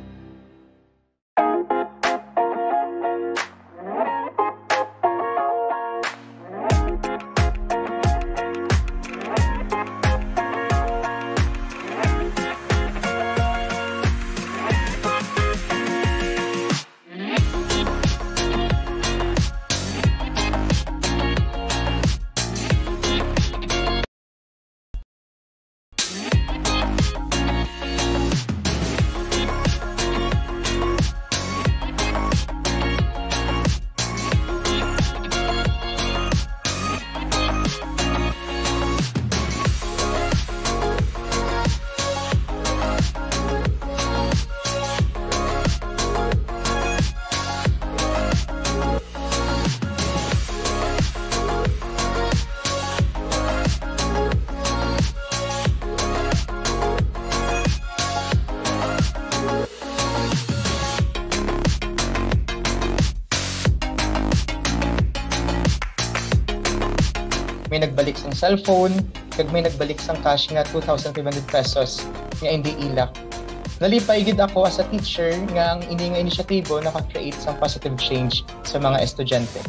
may nagbalik sang cellphone, kag may nagbalik sang cash nga two thousand five hundred pesos nga hindi ilak. Nalipay gid ako as a teacher nga ang ini nga inisyatibo naka-create sang positive change sa mga estudyante.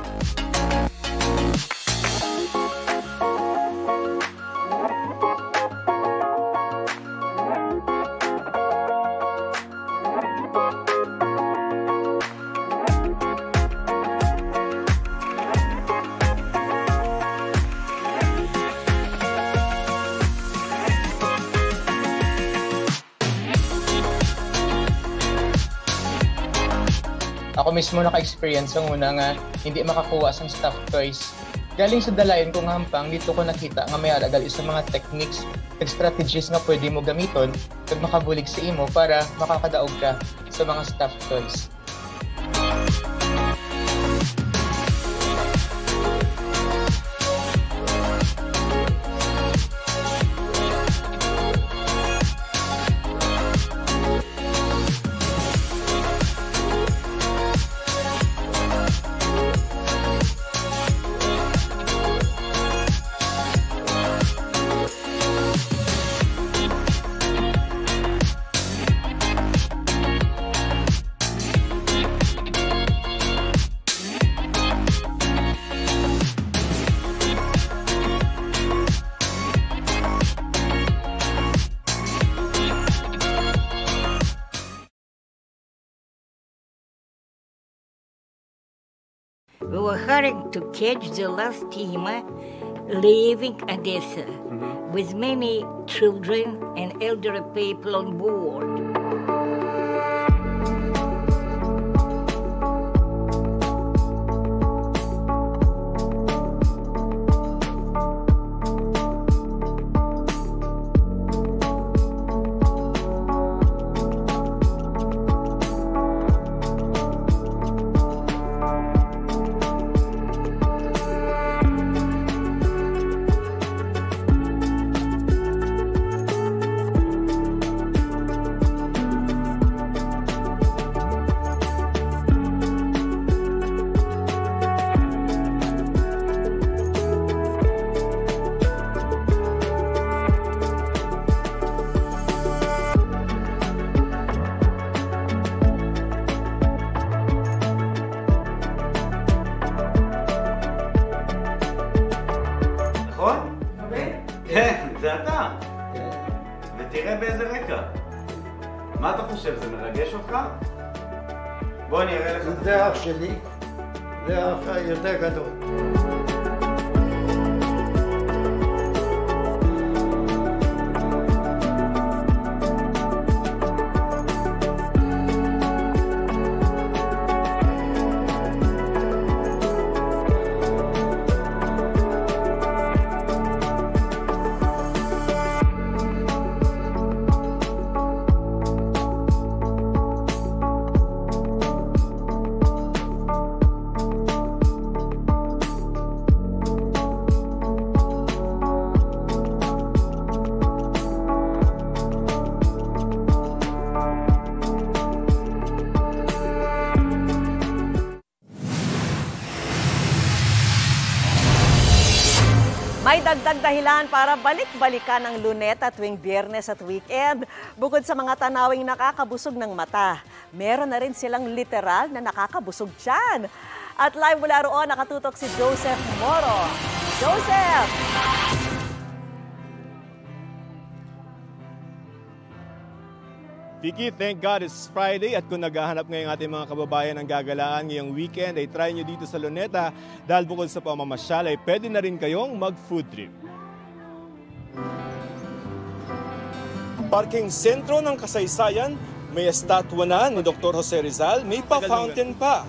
Ako mismo naka-experience ang una nga hindi makakuha sang stuffed toys. Galing sa dalayan kong hampang, dito ko nakita nga may alagal isa mga techniques at strategies nga pwede mo gamiton pag makabulig sa imo para makakadaog ka sa mga stuffed toys. We were hurrying to catch the last steamer leaving Odessa mm-hmm. with many children and elderly people on board. כן, זה אתה. ותראה באיזה רקע. מה אתה חושב, זה מרגש אותך? בוא אני אראה לך. זה אח שלי, זה אח יותר גדול. May dagdag dahilan para balik-balikan ang Luneta tuwing Biyernes at weekend. Bukod sa mga tanawing nakakabusog ng mata, meron na rin silang literal na nakakabusog tiyan. At live mula roon, nakatutok si Joseph Moro. Joseph! Vicky, thank God it's Friday at kung naghahanap ngayong ating mga kababayan ng gagalaan ngayong weekend ay try nyo dito sa Luneta dahil bukod sa pamamasyal ay pwede na rin kayong mag-food trip. Parking sentro ng kasaysayan, may estatwa na ni Doctor Jose Rizal, may pa-fountain pa.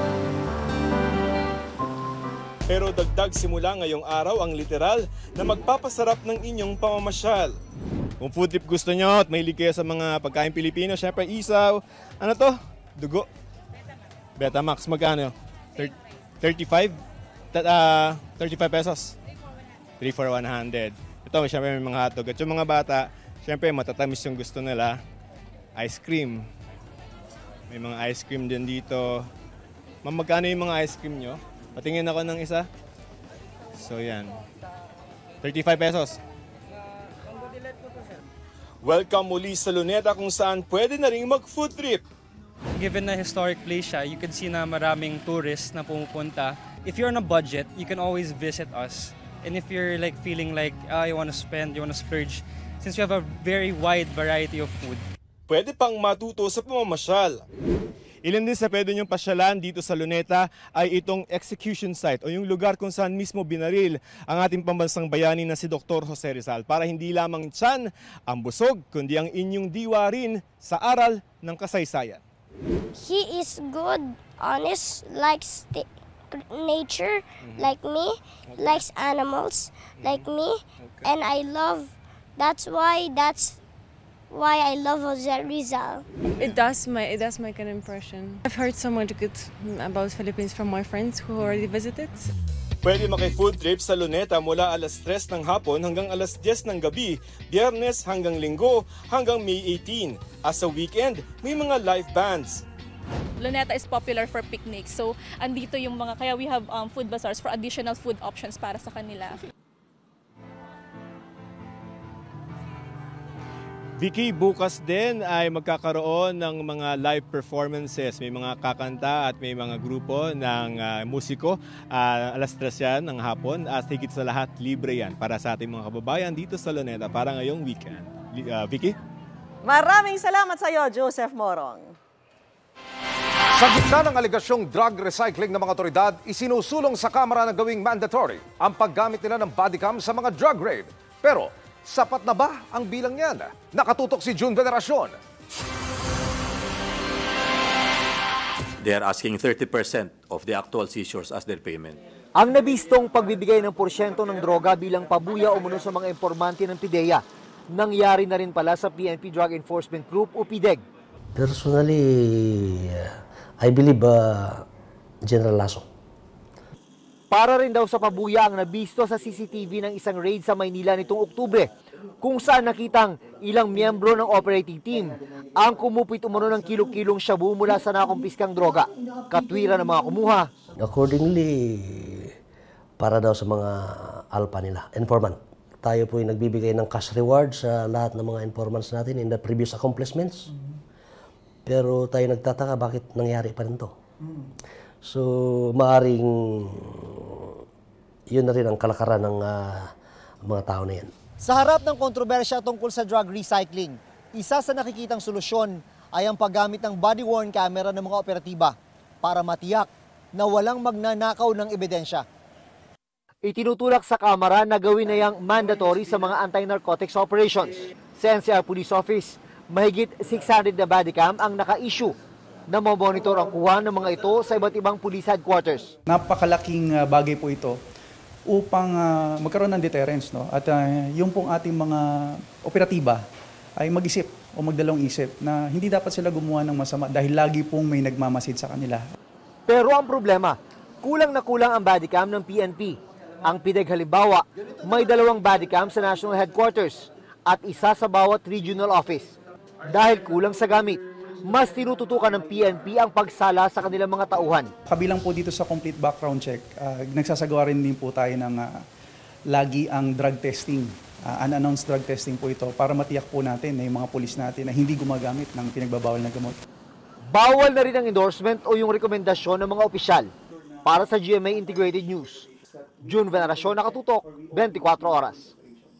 Pero dagdag simula ngayong araw ang literal na magpapasarap ng inyong pamamasyal. Kung food trip gusto nyo at mahilig kayo sa mga pagkain Pilipino, syempre isaw, ano to? Dugo. Betamax, magkano? thirty-five? Uh, thirty-five pesos. three for one hundred. Ito, syempre may mga hotdog. At yung mga bata, syempre matatamis yung gusto nila. Ice cream. May mga ice cream din dito. Ma'am, magkano yung mga ice cream nyo? Patingin ako ng isa. So yan. thirty-five pesos. Welcome muli sa Luneta kung saan pwede na rin mag-food trip. Given na historic place siya, you can see na maraming tourists na pumupunta. If you're on a budget, you can always visit us. And if you're like feeling like uh, you want to spend, you want to splurge, since we have a very wide variety of food. Pwede pang matuto sa pamamasyal. Ilan din sa pwede niyong pasyalan dito sa Luneta ay itong execution site o yung lugar kung saan mismo binaril ang ating pambansang bayani na si Doctor Jose Rizal para hindi lamang tiyan ang busog kundi ang inyong diwa rin sa aral ng kasaysayan. He is good, honest, likes the nature like me, likes animals like me, and I love, that's why that's why I love Jose Rizal. It does my it does make an impression. I've heard so much good about Philippines from my friends who already visited. Pwede maki-food trip sa Luneta mula alas tres ng hapon hanggang alas diyes ng gabi, Biyernes hanggang Linggo hanggang May eighteen. As a weekend, may mga live bands. Luneta is popular for picnics, so andito yung mga, kaya we have um, food bazaars for additional food options para sa kanila. Vicky, bukas din ay magkakaroon ng mga live performances. May mga kakanta at may mga grupo ng uh, musiko. Uh, alas tres yan ng hapon at higit sa lahat libre yan para sa ating mga kababayan dito sa Luneta para ngayong weekend. Uh, Vicky? Maraming salamat sa iyo, Joseph Morong. Sa gitna ng aligasyong drug recycling ng mga otoridad, isinusulong sa Kamara na gawing mandatory ang paggamit nila ng bodycam sa mga drug raid. Pero sapat na ba ang bilang yan? Nakatutok si June Veneracion. They are asking thirty percent of the actual seizures as their payment. Ang nabistong pagbibigay ng porsyento ng droga bilang pabuya umano sa mga impormante ng PIDEA, nangyari na rin pala sa P N P Drug Enforcement Group o P D E G. Personally, I believe uh, General Lasso. Para rin daw sa pabuya ang nabisto sa C C T V ng isang raid sa Maynila nitong Oktubre, kung saan nakitang ilang miyembro ng operating team ang kumupit umano ng kilo-kilong shabu mula sa nakumpiskang droga. Katwiran ng mga kumuha. Accordingly, para daw sa mga alpha nila, informant. Tayo po ay nagbibigay ng cash reward sa lahat ng mga informants natin in the previous accomplishments. Pero tayo nagtataka bakit nangyari pa rin to. So, maaring yun na rin ang kalakaran ng uh, mga tao na yan. Sa harap ng kontrobersya tungkol sa drug recycling, isa sa nakikitang solusyon ay ang paggamit ng body-worn camera ng mga operatiba para matiyak na walang magnanakaw ng ebidensya. Itinutulak sa Kamara na gawin na yang mandatory sa mga anti-narcotics operations. Sa N C R Police Office, mahigit six hundred na bodycam ang naka-issue na mamonitor ang kuha ng mga ito sa iba't ibang police headquarters. Napakalaking bagay po ito upang uh, magkaroon ng deterrence, no? At uh, yung pong ating mga operatiba ay mag-isip o magdalawang isip na hindi dapat sila gumawa ng masama dahil lagi pong may nagmamasid sa kanila. Pero ang problema, kulang na kulang ang bodycam ng P N P. Ang P D E G halimbawa, may dalawang bodycam sa national headquarters at isa sa bawat regional office. Dahil kulang sa gamit, mas tinututukan ng P N P ang pagsala sa kanilang mga tauhan. Kabilang po dito sa complete background check, uh, nagsasagawa rin din po tayo ng uh, lagi ang drug testing. Uh, unannounced drug testing po ito para matiyak po natin na yung mga pulis natin na hindi gumagamit ng pinagbabawal na gamot. Bawal na rin ang endorsement o yung rekomendasyon ng mga opisyal. Para sa G M A Integrated News, June Veneracion, Nakatutok, twenty-four oras.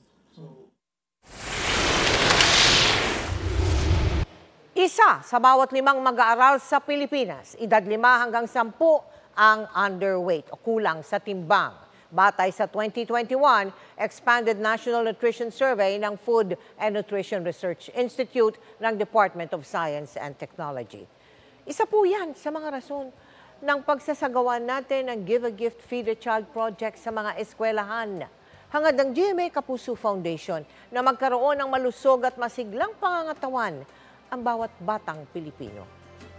Isa sa bawat limang mag-aaral sa Pilipinas, edad lima hanggang sampu ang underweight o kulang sa timbang. Batay sa twenty twenty-one Expanded National Nutrition Survey ng Food and Nutrition Research Institute ng Department of Science and Technology. Isa po yan sa mga rason ng pagsasagawa natin ng Give a Gift, Feed a Child project sa mga eskwelahan. Hangad ng G M A Kapuso Foundation na magkaroon ng malusog at masiglang pangangatawan ang bawat batang Pilipino.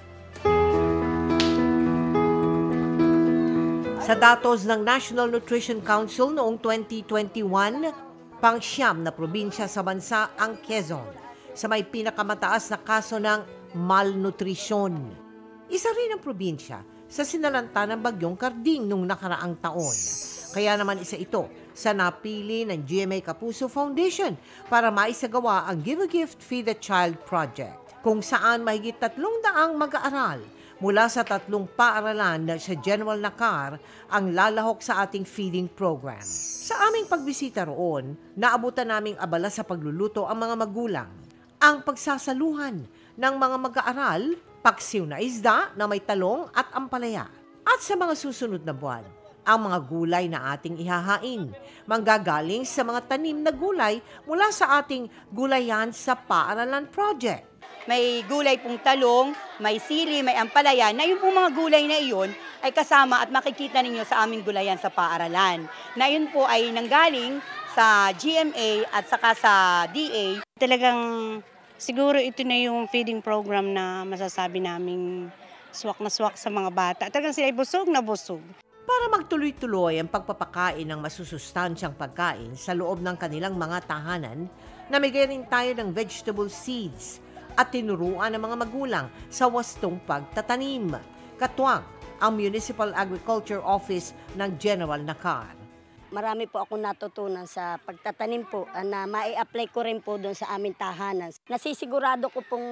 Sa datos ng National Nutrition Council noong twenty twenty-one, pang-siyam na probinsya sa bansa ang Quezon, sa may pinakamataas na kaso ng malnutrisyon. Isa rin ang probinsya sa sinalanta ng Bagyong Karding noong nakaraang taon. Kaya naman isa ito sa napili ng G M A Kapuso Foundation para maisagawa ang Give a Gift, Feed a Child project, kung saan mahigit tatlong daang mag-aaral mula sa tatlong paaralan sa General Nakar ang lalahok sa ating feeding program. Sa aming pagbisita roon, naabutan naming abala sa pagluluto ang mga magulang. Ang pagsasaluhan ng mga mag-aaral, paksiw na isda na may talong at ampalaya. At sa mga susunod na buwan, ang mga gulay na ating ihahain, manggagaling sa mga tanim na gulay mula sa ating Gulayan sa Paaralan Project. May gulay pong talong, may sili, may ampalaya, na yung pong mga gulay na iyon ay kasama at makikita ninyo sa aming Gulayan sa Paaralan. Na yun po ay nanggaling sa G M A at saka sa D A. Talagang siguro ito na yung feeding program na masasabi naming swak na swak sa mga bata. Talagang sila ay busog na busog. Para magtuloy-tuloy ang pagpapakain ng masusustansyang pagkain sa loob ng kanilang mga tahanan, namigay rin tayo ng vegetable seeds at tinuruan ng mga magulang sa wastong pagtatanim. Katuwang ang Municipal Agriculture Office ng General Nakar. Marami po akong natutunan sa pagtatanim po na mai-apply ko rin po doon sa aming tahanan. Nasisigurado ko pong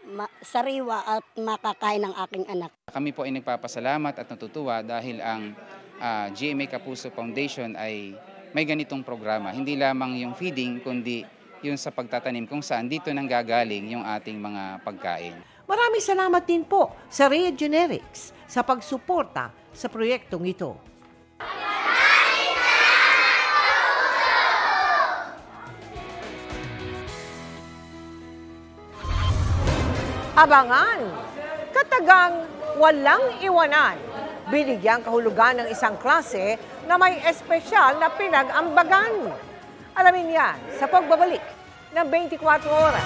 sariwa at makakain ng aking anak. Kami po ay nagpapasalamat at natutuwa dahil ang uh, G M A Kapuso Foundation ay may ganitong programa. Hindi lamang yung feeding kundi yung sa pagtatanim kung saan dito nang gagaling yung ating mga pagkain. Maraming salamat din po sa Rhea Generics sa pagsuporta sa proyektong ito. Abangan, katagang walang iwanan. Binigyang kahulugan ng isang klase na may espesyal na pinag-ambagan. Alamin yan sa pagbabalik ng twenty-four oras.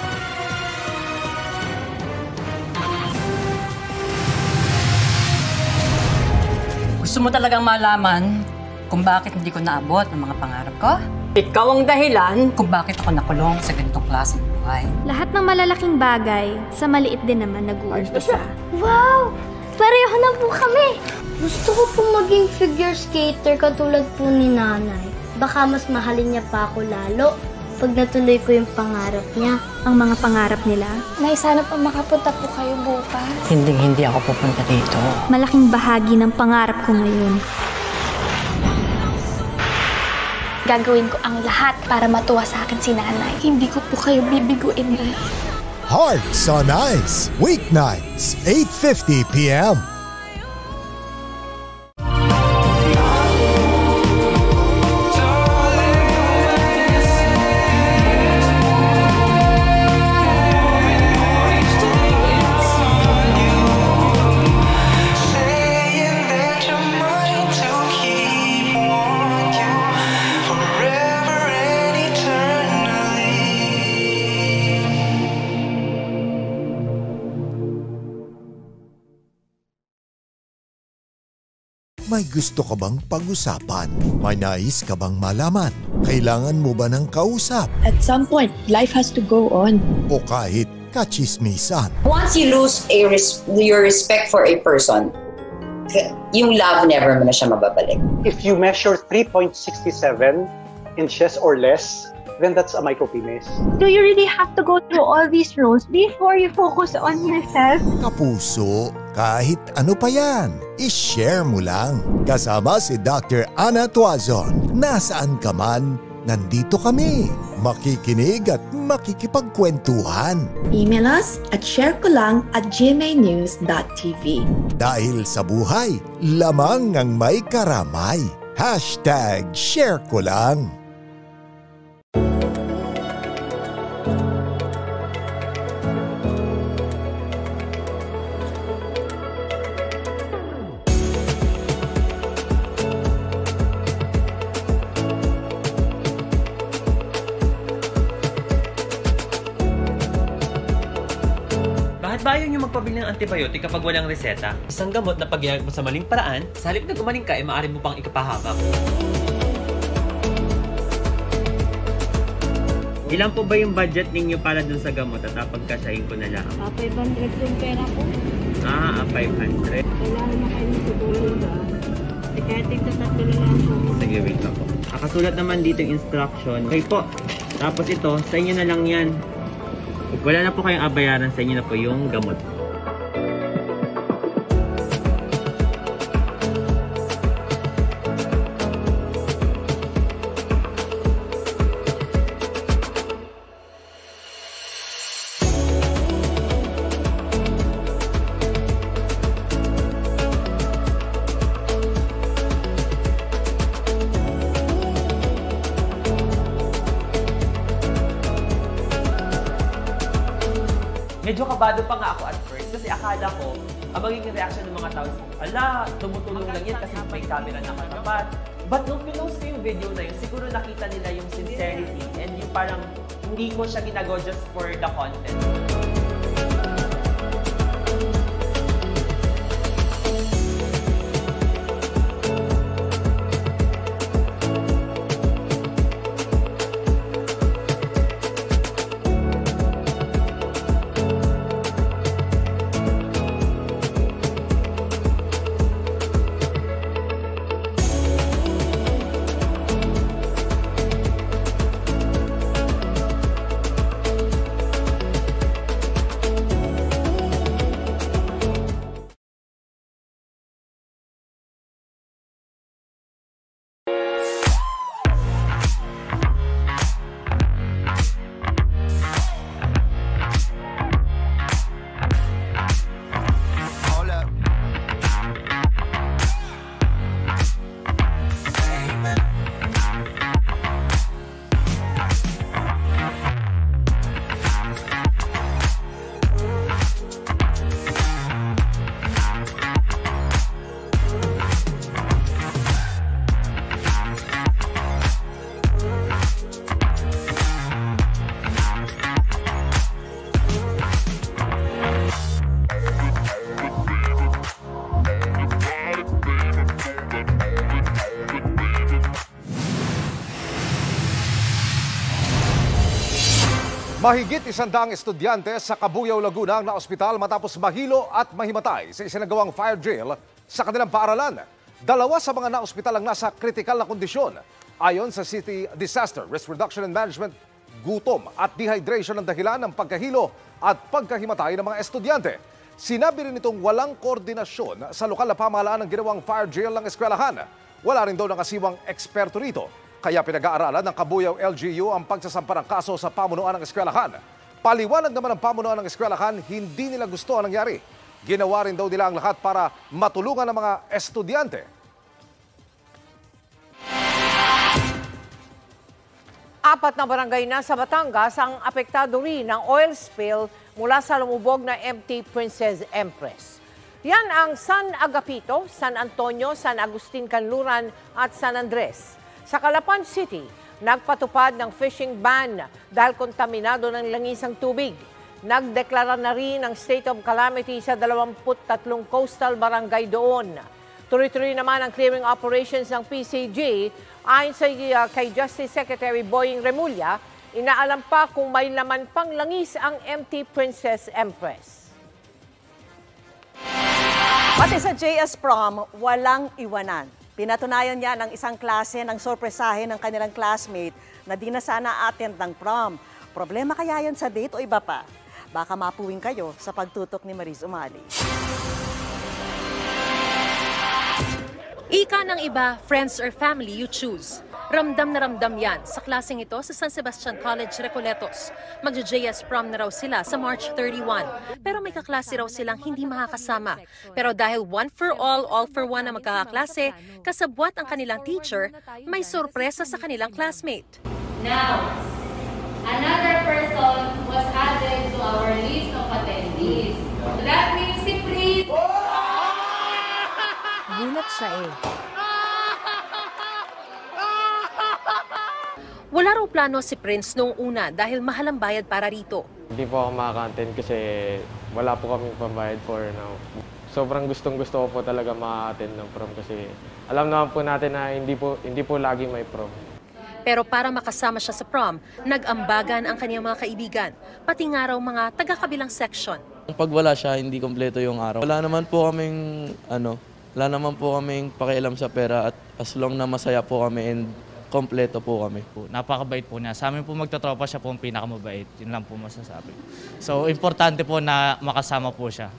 Gusto mo talagang malaman kung bakit hindi ko naabot ang mga pangarap ko? Ikaw ang dahilan kung bakit ako nakulong sa ganitong klaseng buhay. Lahat ng malalaking bagay, sa maliit din naman nag-uumpisa. Wow! Pareho na po kami! Gusto ko pong maging figure skater katulad po ni nanay. Baka mas mahalin niya pa ako lalo pag natuloy ko yung pangarap niya. Ang mga pangarap nila. Nay, sana pa makapunta po kayo bukas. Hindi, hindi ako pupunta dito. Malaking bahagi ng pangarap ko ngayon. gagawin ko ang lahat para matuwa sa akin si nanay. Hindi ko po kayo bibiguin, Nay. Hearts on Ice, weeknights, eight fifty p m May gusto ka bang pag-usapan? May nais ka bang malaman? Kailangan mo ba ng kausap? At some point, life has to go on. O kahit kachismisan? Once you lose a res- your respect for a person, yung love never mo na siya mababalik. If you measure three point six seven inches or less, then that's a micropenis. Do you really have to go through all these rules before you focus on yourself? Kapuso, kahit ano pa yan, i-share mo lang. Kasama si Doctor Ana Tuazon. Nasaan ka man, nandito kami. Makikinig at makikipagkwentuhan. Email us at sharekolang at gmanews dot t v. Dahil sa buhay, lamang ang may karamay. Hashtag share ko lang. Bakit ba ayaw nyo magpabili ng antibiotic kapag walang reseta? Isang gamot na pagyayak mo sa maling paraan, sa halip na gumaling ka, ay maaari mo pang ikapahamak. Ilan po ba yung budget ninyo para dun sa gamot at napagkasahin ko na lang? Uh, five hundred yung pera ko. Ah, five hundred. Kailangan na kayo sa tulong ba? E kaya tignan tatlo na lang po. Sige, wait lang po. Nakasulat naman dito yung instruction. Okay po. Tapos ito, sa inyo na lang yan. Wala na po kayong abayaran, sa inyo na po yung gamot. Medyo kabado pa nga ako at first kasi akala ko ang magiging reaction ng mga tao, ala, tumutulong lang yan kasi may camera na katapat. But nung pinost ko yung video na yun, siguro nakita nila yung sincerity and yung parang hindi ko siya ginagawa just for the content. Mahigit isandaang estudyante sa Cabuyao, Laguna ang naospital matapos mahilo at mahimatay sa isinagawang fire drill sa kanilang paaralan. Dalawa sa mga naospital ang nasa kritikal na kondisyon. Ayon sa City Disaster Risk Reduction and Management, gutom at dehydration ang dahilan ng pagkahilo at pagkahimatay ng mga estudyante. Sinabi rin itong walang koordinasyon sa lokal na pamahalaan ng ginawang fire drill ng eskwelahan. Wala rin daw nakasiwang eksperto rito. Kaya pinag-aaralan ng Kabuyao L G U ang pagsasampa ng kaso sa pamunuan ng eskwelahan. Paliwanag naman ng pamunuan ng eskwelahan, hindi nila gusto ang nangyari. Ginawa rin daw nila ang lahat para matulungan ang mga estudyante. Apat na barangay na sa Batangas ang apektado rin ng oil spill mula sa lumubog na M T Princess Empress. Yan ang San Agapito, San Antonio, San Agustin Canluran at San Andres. Sa Calapan City, nagpatupad ng fishing ban dahil kontaminado ng langis ang tubig. Nagdeklara na rin ng state of calamity sa dalawampu't tatlong coastal barangay doon. Tuloy-tuloy naman ang clearing operations ng P C G. Ayon sa uh, kay Justice Secretary Boying Remulla, inaalam pa kung may laman pang langis ang M T Princess Empress. Pati sa J S Prom, walang iwanan. Pinatunayan niya ng isang klase ng sorpresahin ng kanilang classmate na di na sana attend ng prom. Problema kaya yan sa date o iba pa? Baka mapuwing kayo sa pagtutok ni Mariz Umali. Ika ng iba, friends or family you choose. Ramdam na ramdam yan sa klaseng ito sa San Sebastian College, Recoletos. Magja-J S prom na raw sila sa March thirty-first. Pero may kaklase raw silang hindi makakasama. Pero dahil one for all, all for one na magkakaklase, kasabwat ang kanilang teacher, may sorpresa sa kanilang classmate. Now, another person was added to our list of attendees. That means si Prince. Gulat siya eh. Wala raw plano si Prince noong una dahil mahal ang bayad para rito. Hindi po ako makaka-attend kasi wala po kaming pambayad for now. Sobrang gustong-gusto ko po talaga maka-attend ng prom kasi alam naman po natin na hindi po, hindi po lagi may prom. Pero para makasama siya sa prom, nag-ambagan ang kanyang mga kaibigan, pati nga raw mga taga-kabilang section. Pag wala siya, hindi kompleto yung araw. Wala naman po kaming, ano, wala naman po kaming pakialam sa pera at as long na masaya po kami and kompleto po kami. Napakabait po niya. Sa amin po magtatropa siya po ang pinakamabait. Yun lang po masasabi. So, importante po na makasama po siya.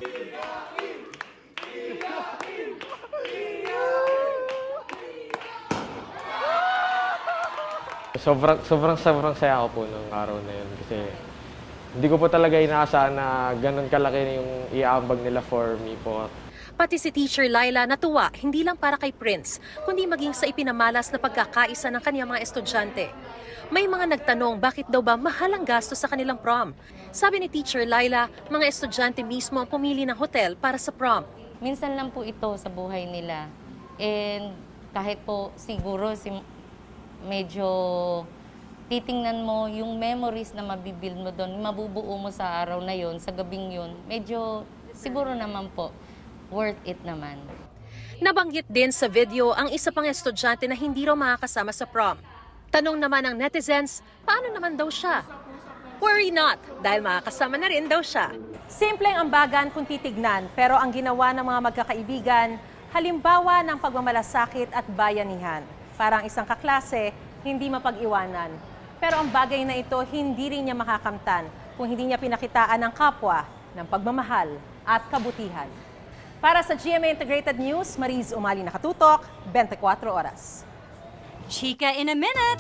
Sobrang, sobrang, sobrang saya ako po nung araw na yun kasi hindi ko po talaga inaasahan na ganun kalaki yung iaambag nila for me po. Pati si Teacher Laila natuwa, hindi lang para kay Prince, kundi maging sa ipinamalas na pagkakaisa ng kaniyang mga estudyante. May mga nagtanong bakit daw ba mahal ang gasto sa kanilang prom. Sabi ni Teacher Laila, mga estudyante mismo ang pumili ng hotel para sa prom. Minsan lang po ito sa buhay nila. And kahit po siguro si medyo titingnan mo yung memories na mabibuild mo doon, mabubuo mo sa araw na yon, sa gabing yon, medyo siguro naman po worth it naman. Nabanggit din sa video ang isa pang estudyante na hindi raw makakasama sa prom. Tanong naman ng netizens, paano naman daw siya? Worry not, dahil makakasama na rin daw siya. Simpleng ambagan kung titignan, pero ang ginawa ng mga magkakaibigan, halimbawa ng pagmamalasakit at bayanihan. Parang isang kaklase, hindi mapag-iwanan. Pero ang bagay na ito, hindi rin niya makakamtan kung hindi niya pinakitaan ng kapwa ng pagmamahal at kabutihan. Para sa G M A Integrated News, Mariz Umali nakatutok, twenty-four oras. Chika in a minute!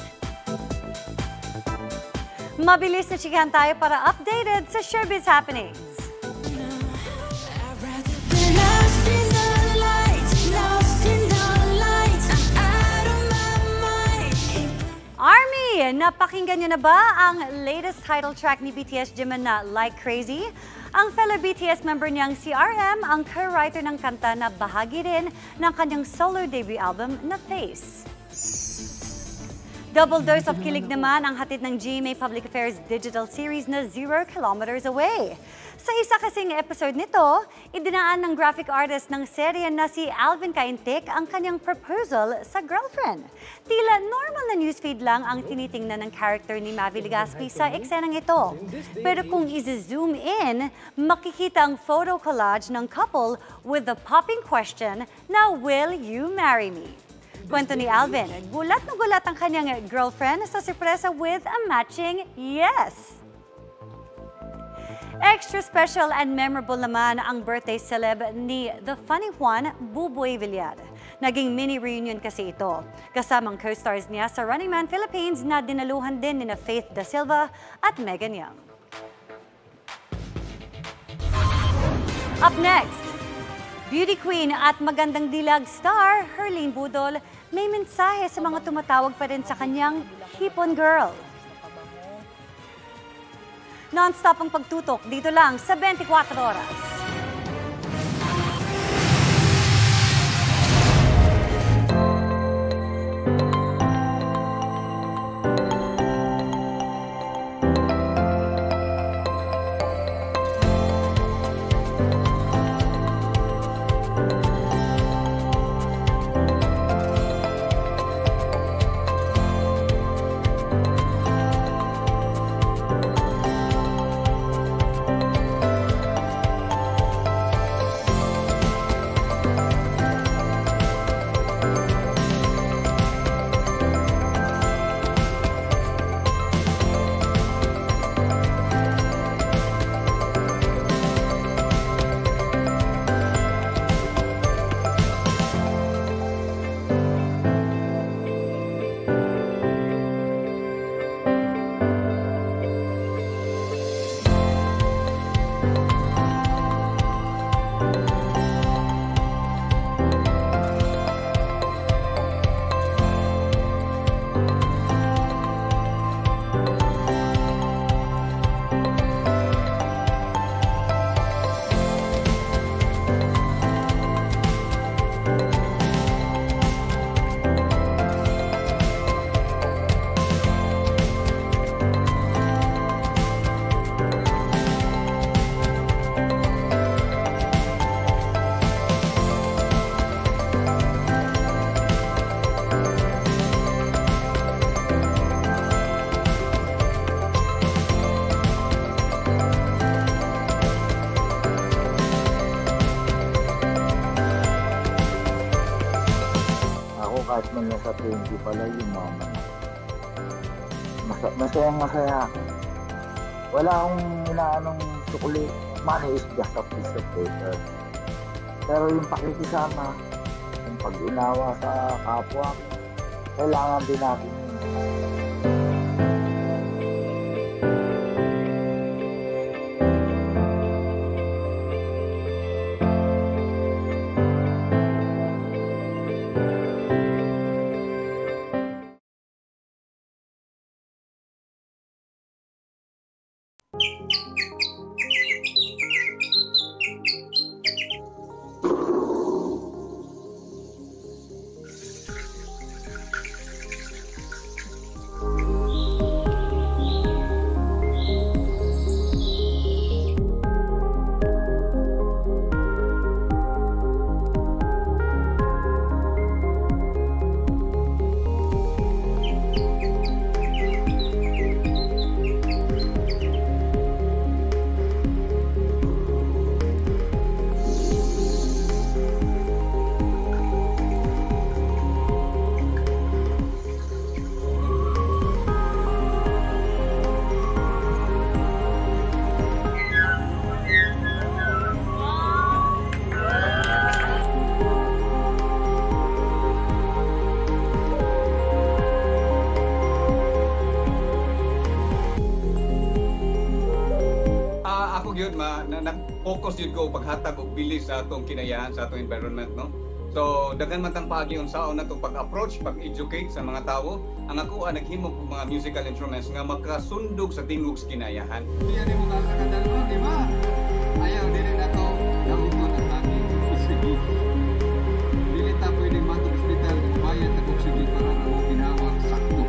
Mabilis na chikahan tayo para updated sa showbiz happenings. Army! Napakinggan niyo na ba ang latest title track ni B T S Jimin na Like Crazy? Ang fellow B T S member niyang si R M ang co-writer ng kanta na bahagi rin ng kanyang solo debut album na Face. Double dose of kilig naman ang hatid ng G M A Public Affairs digital series na Zero Kilometers Away. Sa isa kasing episode nito, idinaan ng graphic artist ng serye na si Alvin Caintic ang kanyang proposal sa girlfriend. Tila normal na newsfeed lang ang tinitingnan ng character ni Mavi Legaspi sa eksenang ito. Pero kung i-zoom in, makikita ang photo collage ng couple with the popping question na will you marry me? Kwento ni Alvin, gulat na gulat ang kanyang girlfriend sa sorpresa with a matching yes. Extra special and memorable naman ang birthday celeb ni The Funny One, Buboy Villar. Naging mini reunion kasi ito. Kasamang co-stars niya sa Running Man Philippines na dinaluhan din ni na Faith Da Silva at Megan Young. Up next, beauty queen at magandang dilag star, Herlene Budol, may mensahe sa mga tumatawag pa rin sa kanyang Hipon Girl. Non-stop ang pagtutok dito lang sa twenty-four Oras. Kahit man nasa twenty pala yung mama. Masa, masayang masaya. Wala akong inaanong sukuli. Money is just a piece of paper. Pero yung pakikisama, yung pag-unawa sa kapwa, kailangan din natin yun. Yun ma na nag-focus yun ko paghatag og bilis sa atong kinayahan sa atong environment, no. So daghan man tang paagi unsaon na to pag-approach, pag-educate sa mga tawo. Ang ako ang naghimo og mga musical instruments nga makasundog sa tingog sa kinayahan. Diyan mo kakadalo, di ba? Ayaw dili na to gamiton ang ating oxygen. Dili ta pwede matong hospital bayad ang oxygen para na mo ginawang sakto.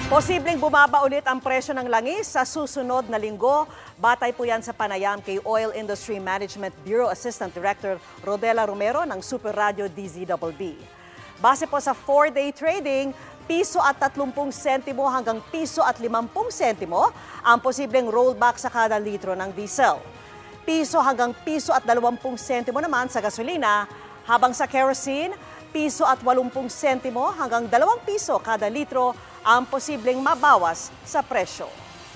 Posibleng bumaba ulit ang presyo ng langis sa susunod na linggo. Batay po yan sa panayam kay Oil Industry Management Bureau Assistant Director Rodela Romero ng Super Radio D Z B B. Base po sa four-day trading, piso at tatlumpung sentimo hanggang piso at limampung sentimo ang posibleng rollback sa kada litro ng diesel. Piso hanggang piso at dalawampung sentimo naman sa gasolina, habang sa kerosene, piso at walumpung sentimo hanggang dalawang piso kada litro ang posibleng mabawas sa presyo.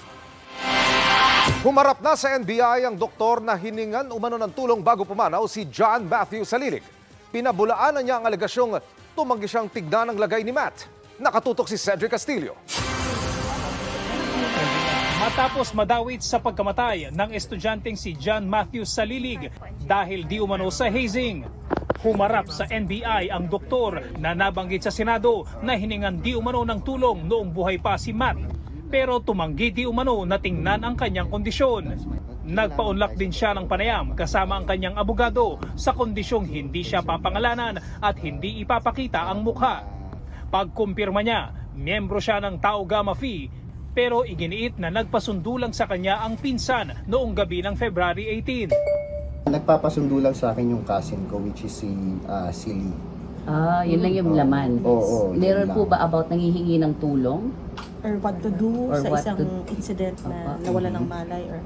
Humarap na sa N B I ang doktor na hiningan umano ng tulong bago pumanaw si John Matthew Salilig. Pinabulaanan niya ang alegasyong tumanggi siyang tignan ang lagay ni Matt. Nakatutok si Cedric Castillo. Matapos madawit sa pagkamatay ng estudyanteng si John Matthew Salilig dahil di umano sa hazing, humarap sa N B I ang doktor na nabanggit sa Senado na hiningan di umano ng tulong noong buhay pa si Matt, pero tumanggi di umano na tingnan ang kanyang kondisyon. Nagpaunlak din siya ng panayam kasama ang kanyang abogado sa kondisyong hindi siya papangalanan at hindi ipapakita ang mukha. Pagkumpirma niya, miyembro siya ng Tau Gamma Phi, pero iginiit na nagpasundo lang sa kanya ang pinsan noong gabi ng February eighteenth. Nagpapasundo lang sa akin yung cousin ko, which is si, uh, si Lee. Ah, yun lang yung Oo. laman. Oo, oo, yun Meron lang. po ba about nangihingi ng tulong? Or what to do Or sa what isang to- incident na Opo. nawala ng malay or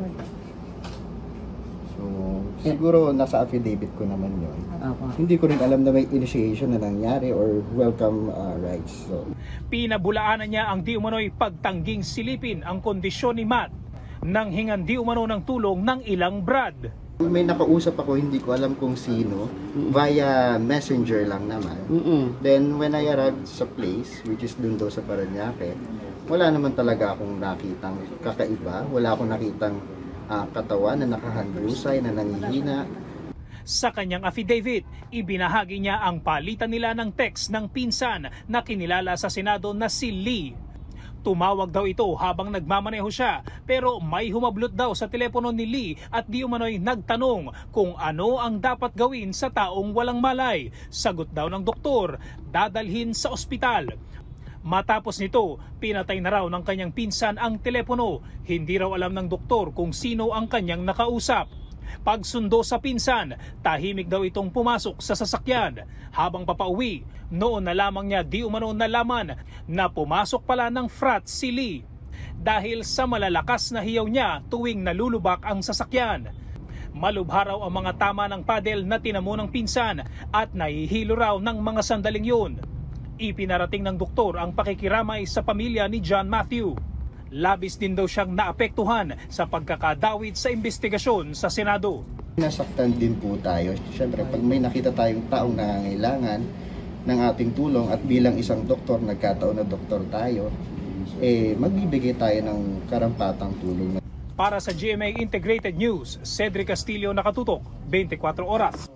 So, siguro nasa affidavit ko naman yun. Opo. Hindi ko rin alam na may initiation na nangyari or welcome uh, rights. So, Pinabulaanan niya ang di umano'y pagtangging silipin ang kondisyon ni Matt nang hingan di umano ng tulong ng ilang Brad. may nakausap ako, hindi ko alam kung sino, via messenger lang naman. Then when I arrived sa place, which is dun daw sa Parañaque, wala naman talaga akong nakitang kakaiba. Wala akong nakitang uh, katawan na nakahandusay, na nangihina. Sa kanyang affidavit, ibinahagi niya ang palitan nila ng text ng pinsan na kinilala sa Senado na si Lee. Tumawag daw ito habang nagmamaneho siya, pero may humablot daw sa telepono ni Lee at di umano'y nagtanong kung ano ang dapat gawin sa taong walang malay. Sagot daw ng doktor, dadalhin sa ospital. Matapos nito, pinatay na raw ng kanyang pinsan ang telepono. Hindi raw alam ng doktor kung sino ang kanyang nakausap. Pagsundo sa pinsan, tahimik daw itong pumasok sa sasakyan. Habang papauwi, noon na lamang niya di umano nalaman na pumasok pala ng frat si Lee. Dahil sa malalakas na hiyaw niya tuwing nalulubak ang sasakyan. Malubha raw ang mga tama ng padel na tinamo ng pinsan at nahihilo raw ng mga sandaling yun. Ipinarating ng doktor ang pakikiramay sa pamilya ni John Matthew. Labis din daw siyang naapektuhan sa pagkakadawit sa investigasyon sa Senado. Nasaktan din po tayo. Siyempre, pag may nakita tayong taong nangangailangan ng ating tulong at bilang isang doktor, nagkataon na doktor tayo, eh magbibigay tayo ng karampatang tulong. Para sa G M A Integrated News, Cedric Castillo, nakatutok, twenty-four oras.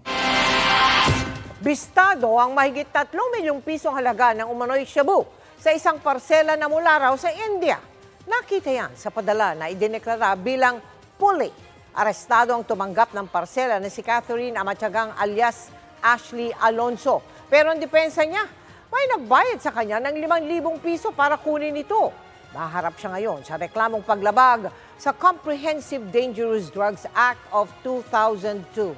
Bistado ang mahigit tatlong milyong pisong halaga ng umano'y shabu sa isang parsela na mula raw sa India. Nakita yan sa padala na idineklara bilang puli. Arestado ang tumanggap ng parsela na si Catherine Amatyagang alias Ashley Alonso. Pero ang depensa niya, may nagbayad sa kanya ng limang libong piso para kunin ito. Maharap siya ngayon sa reklamong paglabag sa Comprehensive Dangerous Drugs Act of two thousand two.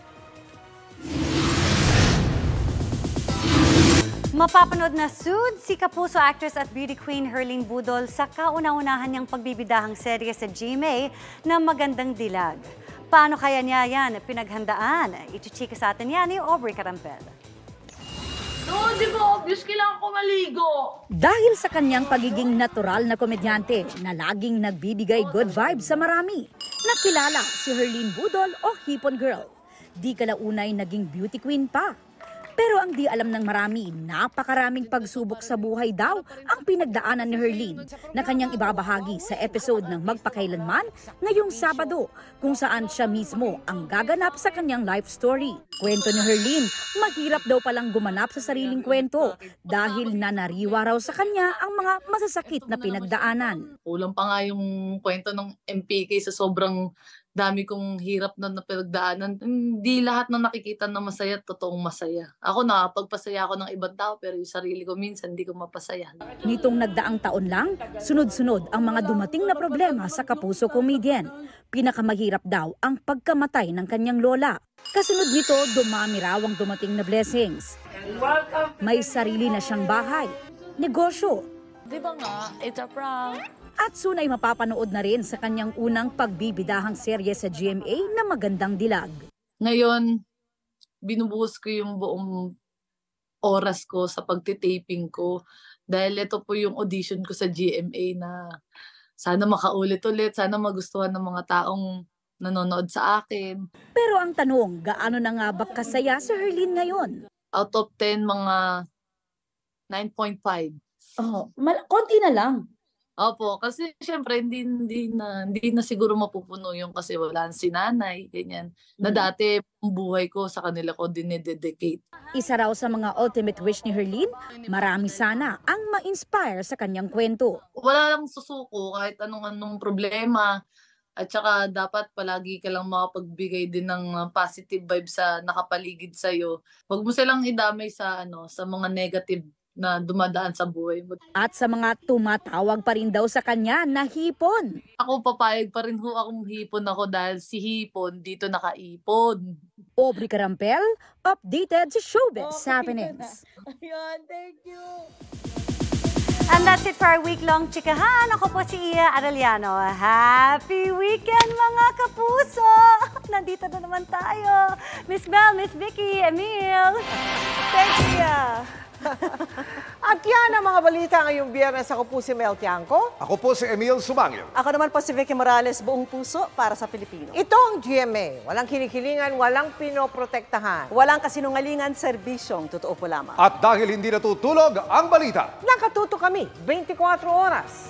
Mapapanood na soon si Kapuso actress at beauty queen Herlene Budol sa kauna-unahan niyang pagbibidahang serye sa G M A na Magandang Dilag. Paano kaya niya yan pinaghandaan? Ichichika sa atin yan ni Aubrey Carampel. No, di ba obvious kailangan ko maligo? Dahil sa kanyang pagiging natural na komedyante na laging nagbibigay good vibes sa marami, nakilala si Herlene Budol o Hipon Girl. Di kalaunay naging beauty queen pa. Pero ang di alam ng marami, napakaraming pagsubok sa buhay daw ang pinagdaanan ni Herlene na kanyang ibabahagi sa episode ng Magpakailanman ngayong Sabado, kung saan siya mismo ang gaganap sa kanyang life story. Kwento ni Herlene, mahirap daw palang gumanap sa sariling kwento dahil nanariwa raw sa kanya ang mga masasakit na pinagdaanan. Kulang pa nga yung kwento ng M P K sa sobrang dami kong hirap na napagdaanan. Hindi lahat ng nakikita na masaya, totoong masaya. Ako nakapagpasaya ako ng ibang tao, pero yung sarili ko minsan hindi ko mapasaya. Nitong nagdaang taon lang, sunod-sunod ang mga dumating na problema sa Kapuso comedian. Pinakamahirap daw ang pagkamatay ng kanyang lola. Kasunod nito, dumami raw ang dumating na blessings. May sarili na siyang bahay, negosyo. Di ba nga, it's a prank. At soon ay mapapanood na rin sa kanyang unang pagbibidahang serye sa G M A na Magandang Dilag. Ngayon, binubuhos ko yung buong oras ko sa pagtitaping ko dahil ito po yung audition ko sa G M A na sana makaulit-ulit, sana magustuhan ng mga taong nanonood sa akin. Pero ang tanong, gaano na nga ba kasaya si Herlene ngayon? Out of ten, mga nine point five. Oh, konti na lang. Opo, kasi syempre hindi, hindi, na, hindi na siguro mapupuno yung kasi wala si nanay, ganyan. Na dati ang buhay ko sa kanila ko dinededicate. Isa raw sa mga ultimate wish ni Herlene, marami sana ang ma-inspire sa kanyang kwento. Wala lang susuko kahit anong-anong problema. At saka dapat palagi ka lang makapagbigay din ng positive vibes sa nakapaligid sa'yo. Huwag mo silang idamay sa, ano, sa mga negative na dumadaan sa buhay mo. At sa mga tumatawag pa rin daw sa kanya na hipon. Ako papayag pa rin ho akong hipon ako dahil si hipon dito nakaipon. Aubrey Carampel, updated sa Showbiz Happenings. Ayan, thank you. And that's it for our week-long chikahan. Ako po si Iya Arellano. Happy weekend mga kapuso! Nandito na naman tayo. Miss Belle, Miss Vicky, Emil. Thank you. At yan ang mga balita ngayong Biyernes. Ako po si Mel Tiangco. Ako po si Emil Sumangil. Ako naman po si Vicky Morales, buong puso para sa Pilipino. Ito ang G M A. Walang kinikilingan, walang pinoprotektahan. Walang kasinungalingan, serbisyong totoo po lamang. At dahil hindi natutulog ang balita, nakatuto kami twenty-four oras.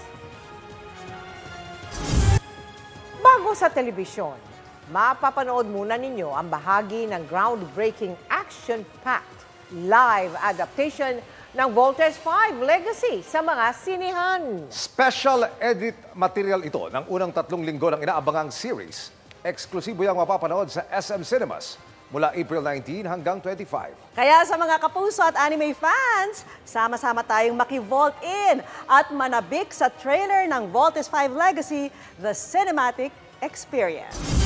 Bago sa telebisyon, mapapanood muna ninyo ang bahagi ng groundbreaking action-packed live adaptation ng Voltes five Legacy sa mga sinihan. Special edit material ito ng unang tatlong linggo ng inaabangang series. Eksklusibo yung mapapanood sa S M Cinemas mula April nineteen hanggang twenty-five. Kaya sa mga kapuso at anime fans, sama-sama tayong maki-vault in at manabik sa trailer ng Voltes five Legacy, The Cinematic Experience.